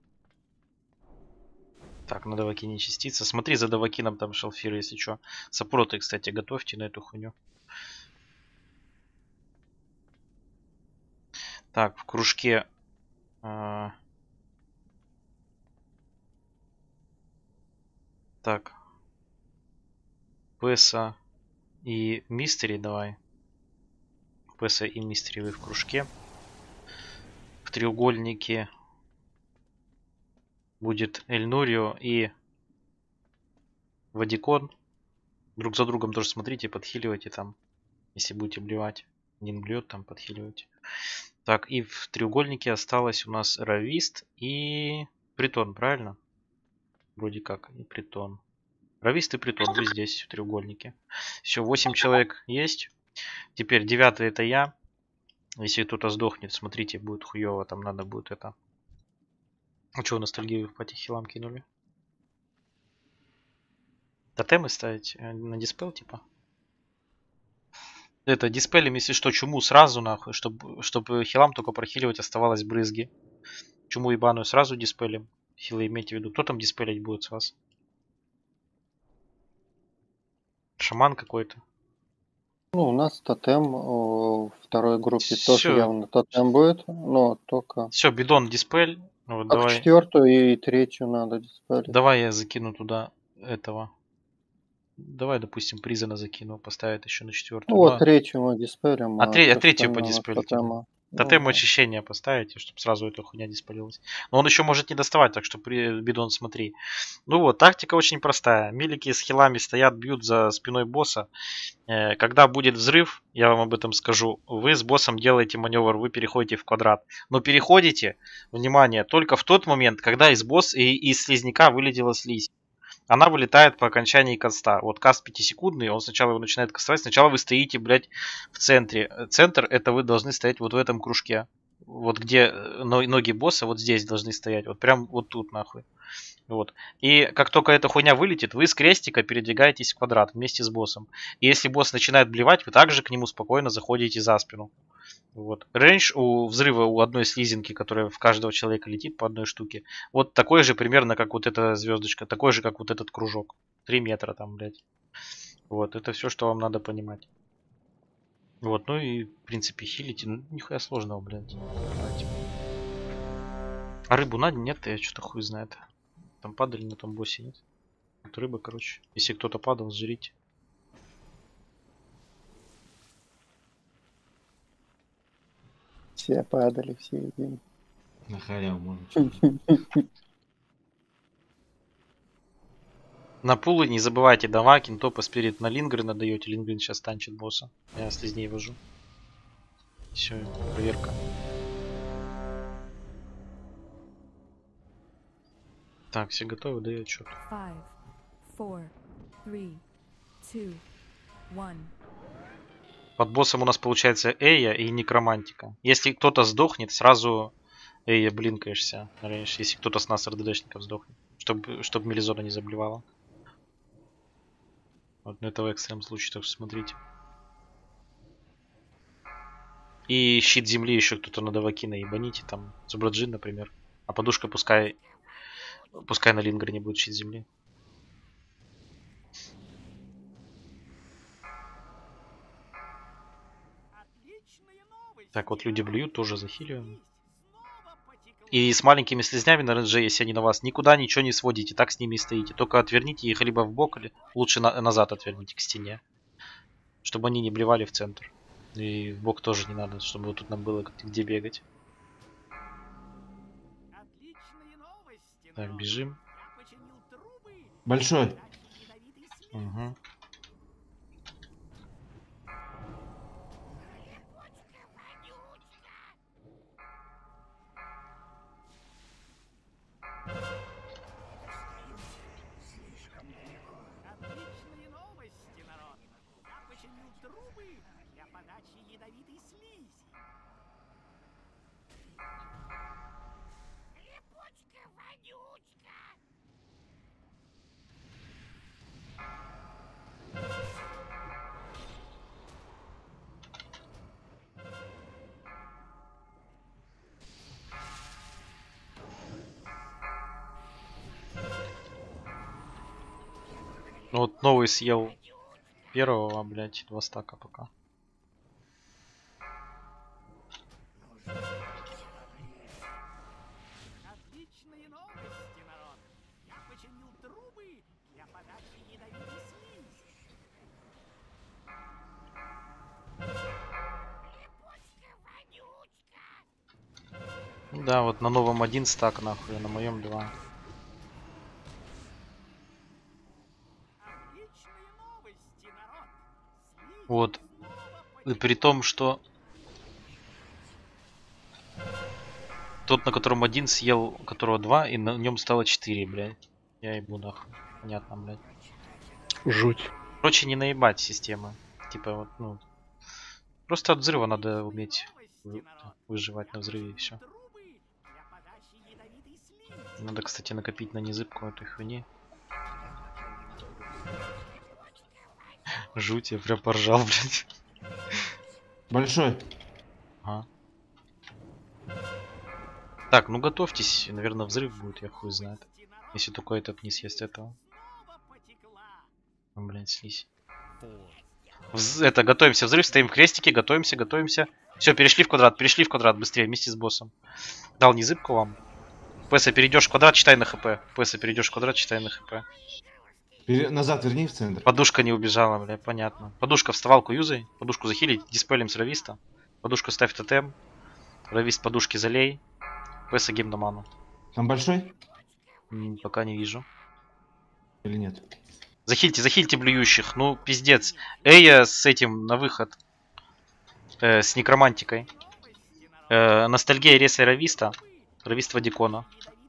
Так, на Девакине частица. Смотри за Девакином, там Шалфир, если что. Сопроты, кстати, готовьте на эту хуйню. Так, в кружке... э, так. Песа и Мистери давай. Песа и Мистери вы в кружке. В треугольнике будет Эльнурио и Вадикон. Друг за другом тоже смотрите, подхиливайте там. Если будете блевать. Один блюет, там подхиливайте. Так, и в треугольнике осталось у нас Равист и Притон, правильно? Вроде как, и Притон. Равист и Притон, вы здесь в треугольнике. Все, восемь человек есть. Теперь девятый это я. Если кто-то сдохнет, смотрите, будет хуево, там надо будет это. А что, ностальгию по хилам кинули? Тотемы ставить на диспел, типа? Это диспелем, если что, чуму сразу нахуй, чтобы чтобы хилам только прохиливать оставалось брызги. Чуму ебаную сразу диспелем. Хилы имейте в виду. Кто там диспелить будет с вас? Шаман какой-то. Ну, у нас тотем о, второй группе Всё. тоже явно тотем будет, но только... Все, бидон диспель. Вот, Как давай. четвертую и третью надо диспелить. Давай я закину туда этого. Давай, допустим, Призана закину, поставить еще на четвертую. Ну вот Но- третью мы диспелим. А, тре- а всё третью остальное у нас подиспелите. тотема. Тотем Ну, очищения поставите, чтобы сразу эта хуйня диспалилась. Но он еще может не доставать, так что при бидон смотри. Ну вот, тактика очень простая. Милики с хилами стоят, бьют за спиной босса. Э, Когда будет взрыв, я вам об этом скажу, вы с боссом делаете маневр, вы переходите в квадрат. Но переходите, внимание, только в тот момент, когда из босса и из слизняка вылетела слизь. Она вылетает по окончании каста. Вот каст пятисекундный, он сначала его начинает кастовать. Сначала вы стоите, блядь, в центре. Центр это вы должны стоять вот в этом кружке. Вот где но- ноги босса, вот здесь должны стоять. Вот прям вот тут нахуй. Вот. И как только эта хуйня вылетит, вы с крестика передвигаетесь в квадрат вместе с боссом. И если босс начинает блевать, вы также к нему спокойно заходите за спину. Вот. Рейндж у взрыва у одной слизинки, которая в каждого человека летит по одной штуке. Вот такой же примерно, как вот эта звездочка. Такой же, как вот этот кружок. Три метра там, блядь. Вот. Это все, что вам надо понимать. Вот. Ну и, в принципе, хилите. Ну, нихуя сложного, блядь. Давайте. А рыбу надо? Нет, я что-то хуй знает. Там падали на том боссе, нет? Вот рыба, короче. Если кто-то падал, жрите. все падали, все едим. На халяву можно. На пулы не забывайте давать, интопа спирит на Лингрена даете. Лингрен сейчас танчит босса. Я слизней вожу. Все, проверка. Так, все готовы, даю отчет. Five, four, three, two, one. Под боссом у нас получается Эя и Некромантика. Если кто-то сдохнет, сразу Эя блинкаешься. Если кто-то с нас РДДшников сдохнет. Чтобы чтоб Мелизона не заблевала. Вот, ну это в экстрем случае, так что смотрите. И щит земли еще кто-то на Давакина ебаните, там Зубраджин, например. А подушка пускай пускай на Лингрене будет щит земли. Так, вот люди блюют, тоже захиливаем. И с маленькими слизнями на РНЖ, если они на вас, никуда ничего не сводите, так с ними и стоите. Только отверните их либо в бок, или лучше на назад отверните к стене. Чтобы они не блевали в центр. И в бок тоже не надо, чтобы вот тут нам было где бегать. Так, бежим. Большой. Угу. Ну вот новый съел первого, блядь, два стака пока. Отличные новости, народ! Я починил трубы для подачи ядовитой слизи. Да, вот на новом один стак, нахуй, а на моем два. Вот. И при том, что тот, на котором один, съел, у которого два, и на нем стало четыре, блядь. Я ебу нахуй. Понятно, блядь. Жуть. Короче, не наебать системы. Типа вот, ну. Просто от взрыва надо уметь вы- выживать на взрыве и все. Надо, кстати, накопить на незыбку этой хуйни. Жуть, я прям поржал, блядь. Большой. Ага. Так, ну готовьтесь, наверное, взрыв будет, я хуй знает. Если только этот не съест этого. Ну, блядь, слизь. Вз- Это, готовимся, взрыв, стоим в крестике, готовимся, готовимся. Все, перешли в квадрат, перешли в квадрат, быстрее, вместе с боссом. Дал незыбку вам. Пэса, перейдешь в квадрат, читай на хп. Пэса, перейдешь в квадрат, читай на хп. Пере- Назад верни в центр. Подушка не убежала, бля, понятно. Подушка вставалку юзай, подушку захилить, диспелим с рависта. Подушку ставь тотем. Равист подушки залей. Пэса гейм на ману. Там большой? М, Пока не вижу. Или нет? Захильте, захильте блюющих. Ну, пиздец. Эя с этим на выход. Э, с некромантикой. Э, ностальгия реса рависта. Равист Вадикона.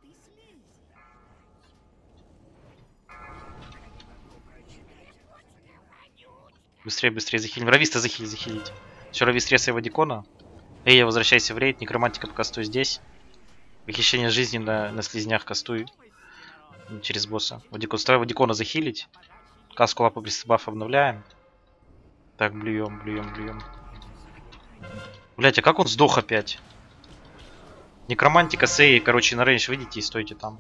Быстрее, быстрее захилим. Рависта захилить, захилить. Все, равист реса и Вадикона. Эя, возвращайся в рейд. Некромантика пока стой здесь. Похищение жизни на, на слизнях кастуй. Через босса. Вадикон, стой Вадикона захилить. Каску лапы баф обновляем. Так, блюем, блюем, блюем. Блять, а как он сдох опять? Некромантика, Сей, короче, на рейндж выйдите и стойте там.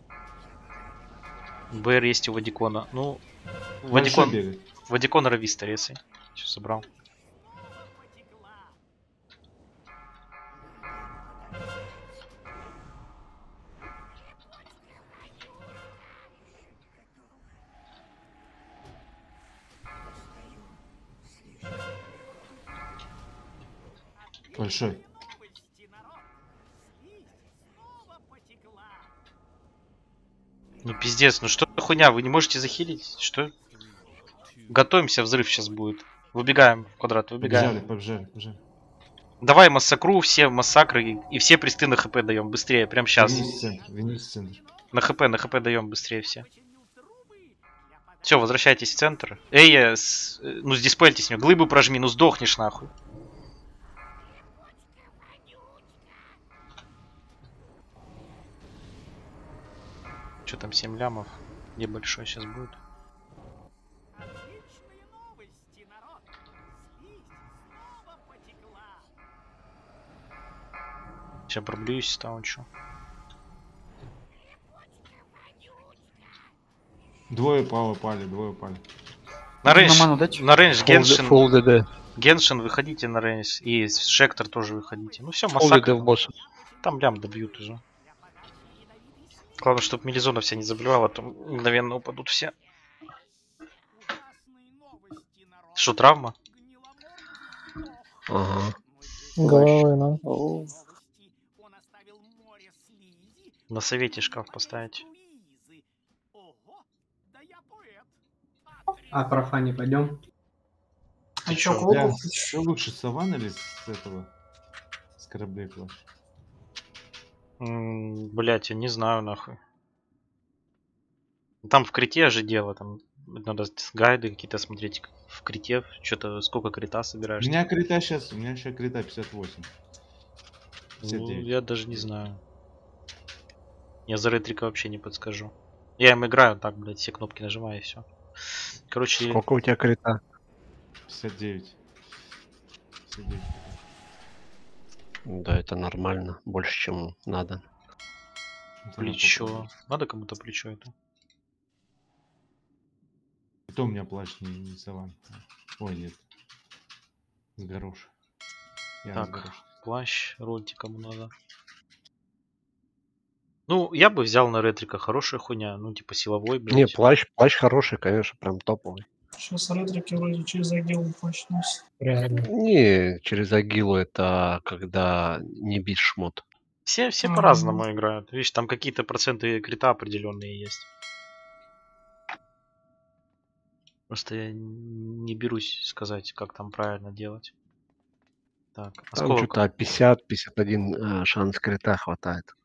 БР есть у Вадикона. Ну, Вадикон, Вадикон рависта ресай. Все, собрал. Большой. Ну пиздец, ну что за хуйня, вы не можете захилить? Что? Готовимся, взрыв сейчас будет. Выбегаем в квадрат, выбегаем. Побежали, побежали, побежали. Давай массакру, все массакры и, и все присты на хп даем быстрее, прям сейчас. Вернись в центр, вернись в центр. На хп, на хп даем быстрее все. Все, возвращайтесь в центр. Эй, с, ну сдиспельте с него, глыбу прожми, ну сдохнешь нахуй. Что там, семь лямов? Небольшой сейчас будет. Сейчас проблюсь, там что. Двое пало пали, двое пали. На рейндж, ману дать? на рейндж Full Геншин. D- full ди ди. Геншин, выходите на рейндж. И Шектор тоже выходите. Ну все, Full массакр. ди ди в босса. Там лям добьют уже. Главное, чтобы Мелизона вся не забивала, то мгновенно упадут все. Что, травма? Ага. Головой, ну. О, На совете шкаф поставить. А профа не пойдем? А чё, Бля, клубов? что лучше, саван или с этого? С кораблей класс? Блять, я не знаю нахуй. Там в крите же дело, там надо гайды какие-то смотреть. В крите что-то сколько крита У собираешь. меня крита сейчас, у меня еще крита пятьдесят восемь. Ну, пятьдесят девять. я даже не знаю. Я за ретрика вообще не подскажу. Я им играю так, блядь, все кнопки нажимаю и все. Короче, Сколько у тебя крита? пятьдесят девять. пятьдесят девять. Да, это нормально. Больше, чем надо. плечо. Надо кому-то плечо это. Кто у меня плащ не, не саван? Ой, нет. С горош. Я с Так, горош. плащ, рольте кому надо. Ну, я бы взял на ретрика, хорошая хуйня. Ну, типа силовой, Не, блядь. плащ, плащ хороший, конечно, прям топовый. Сейчас ретрики вроде через агилу плащ носит. Реально. Не, через агилу это когда не бить шмот. Все, все Ага. по-разному играют. Видишь, там какие-то проценты крита определенные есть. Просто я не берусь сказать, как там правильно делать. Так, а Там сколько? что-то пятьдесят пятьдесят один э, шанс крита хватает.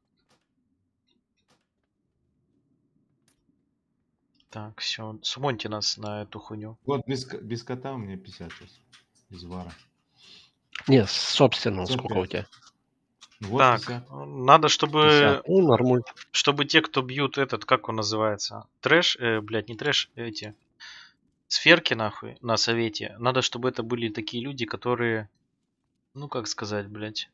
Так, все. Сумоньте нас на эту хуйню. Вот без, ко- без кота у меня пятьдесят сейчас. Из вара. Не, собственно, сколько у пятьдесят тебя? пять. Вот Так, пятьдесят. надо, чтобы... пятьдесят. Ну, нормуль. Чтобы те, кто бьют этот, как он называется? Трэш, э, блядь, не трэш, эти... Сферки, нахуй, на совете. Надо, чтобы это были такие люди, которые... Ну, как сказать, блядь.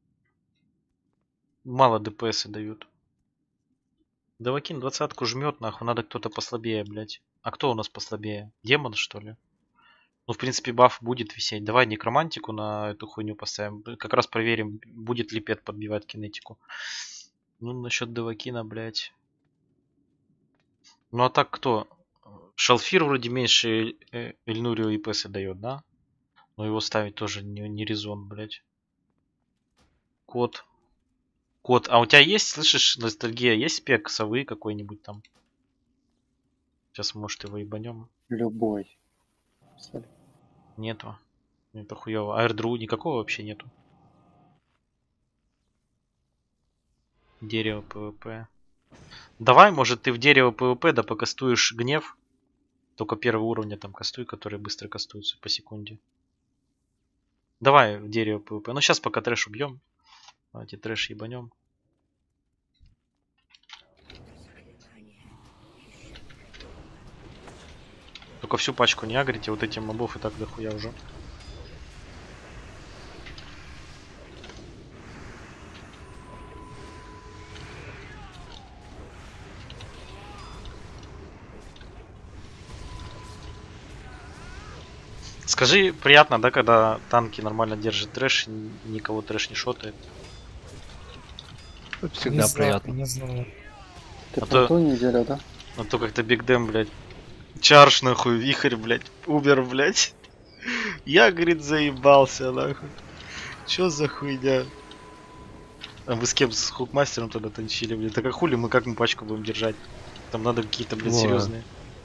Мало ДПСа дают. Давакин двадцатку жмет, нахуй, надо кто-то послабее, блядь. А кто у нас послабее? Демон, что ли? Ну, в принципе, баф будет висеть. Давай некромантику на эту хуйню поставим. Как раз проверим, будет ли пет подбивать кинетику. Ну, насчет Давакина, блядь. Ну, а так кто? Шалфир вроде меньше э, Эльнурио и Песы дает, да? Но его ставить тоже не, не резон, блядь. Кот. Кот. А у тебя есть, слышишь, ностальгия? Есть спек совы какой-нибудь там? Сейчас, может, его ебанем. Любой. Нету. Это хуёво. Аэрдру никакого вообще нету. Дерево ПВП. Давай, может, ты в дерево ПВП да покастуешь гнев. Только первого уровня там кастуй, которые быстро кастуются по секунде. Давай в дерево ПВП. Ну сейчас пока трэш убьем. Давайте трэш ебанем. Только всю пачку не агрите, вот этим мобов и так дохуя уже. Скажи, приятно, да, когда танки нормально держат трэш, и никого трэш не шотает? Это всегда Не знаю, приятно. не знаю. Ты А про то- ту неделю, да? А то как-то Биг Дэм, блядь. Чарш, нахуй, вихрь, блядь. Убер, блядь. Я, говорит, заебался, нахуй. Чё за хуйня? А вы с кем? С хукмастером тогда танчили, блядь? Так а хули мы, как мы пачку будем держать? Там надо какие-то, блядь, Ну, а- серьезные.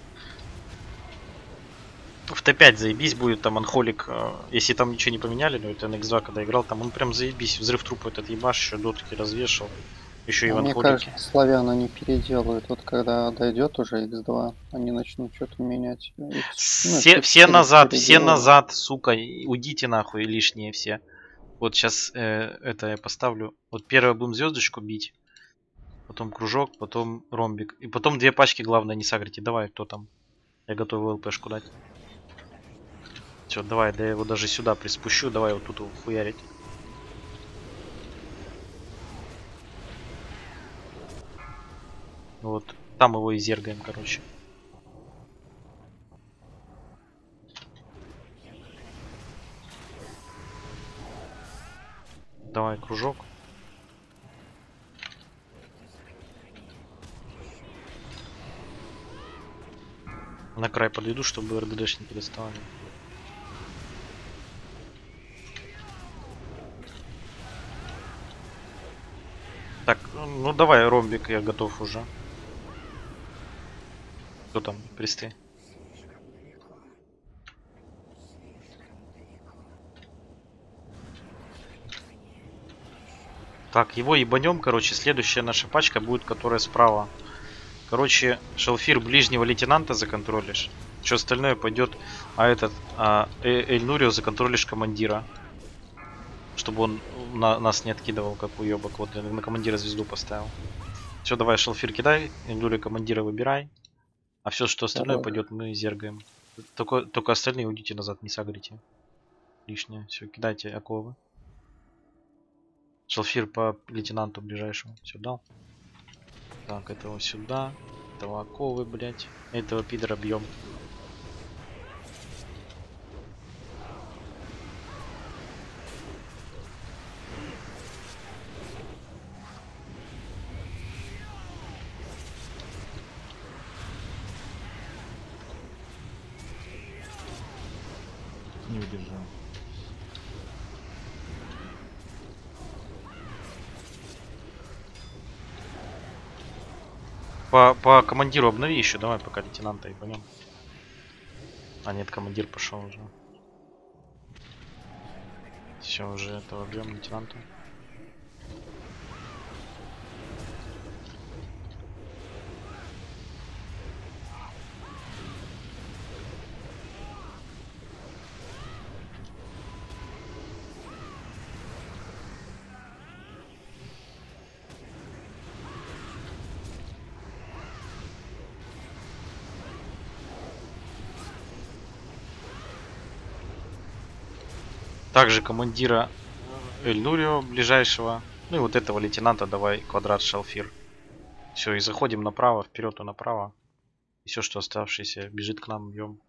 В Т пять заебись будет, там анхолик, э, если там ничего не поменяли, но это на икс два когда играл, там он прям заебись, взрыв трупа этот ебаш, еще дотки развешал, еще и в А мне анхолике. кажется, славян они переделают. Вот когда дойдет уже икс два, они начнут что-то менять. Икс- ну, Все, Икс все четыре назад, все переделают. назад, сука, и уйдите нахуй лишние все. Вот сейчас э, это я поставлю. Вот первое будем звездочку бить, потом кружок, потом ромбик. И потом две пачки, главное, не сагрите. Давай, кто там? Я готов ЛПшку дать. Все, давай, да я его даже сюда приспущу. Давай вот тут его хуярить. Вот, там его и зергаем, короче. Давай, кружок. На край подойду, чтобы РДДшники доставали. Так, ну давай, ромбик, я готов уже. Кто там, присты? Так, его ебанем, короче, следующая наша пачка будет, которая справа. Короче, шалфир ближнего лейтенанта законтролишь. Все остальное пойдет, а этот, а, э, Эль Нурио законтролишь командира. Чтобы он на, нас не откидывал, как уебок. Вот я на командира звезду поставил. Все, давай, шалфир кидай, Эль Нурио командира выбирай. А все, что остальное Давай. пойдет, мы зергаем. Только, только остальные уйдите назад, не сагрите. Лишнее. Все, кидайте оковы. Шалфир по лейтенанту ближайшему. Все, дал. Так, этого сюда. Этого оковы, блять. Этого пидора бьем. держал. По, по командиру обнови еще, давай пока лейтенанта и поймем. А нет, командир пошел уже. Все, уже этого бьем лейтенанта. Также командира Эльнурио ближайшего. Ну и вот этого лейтенанта давай квадрат шалфир. Все, и заходим направо, вперед и направо. И все, что оставшееся, бежит к нам, бьем.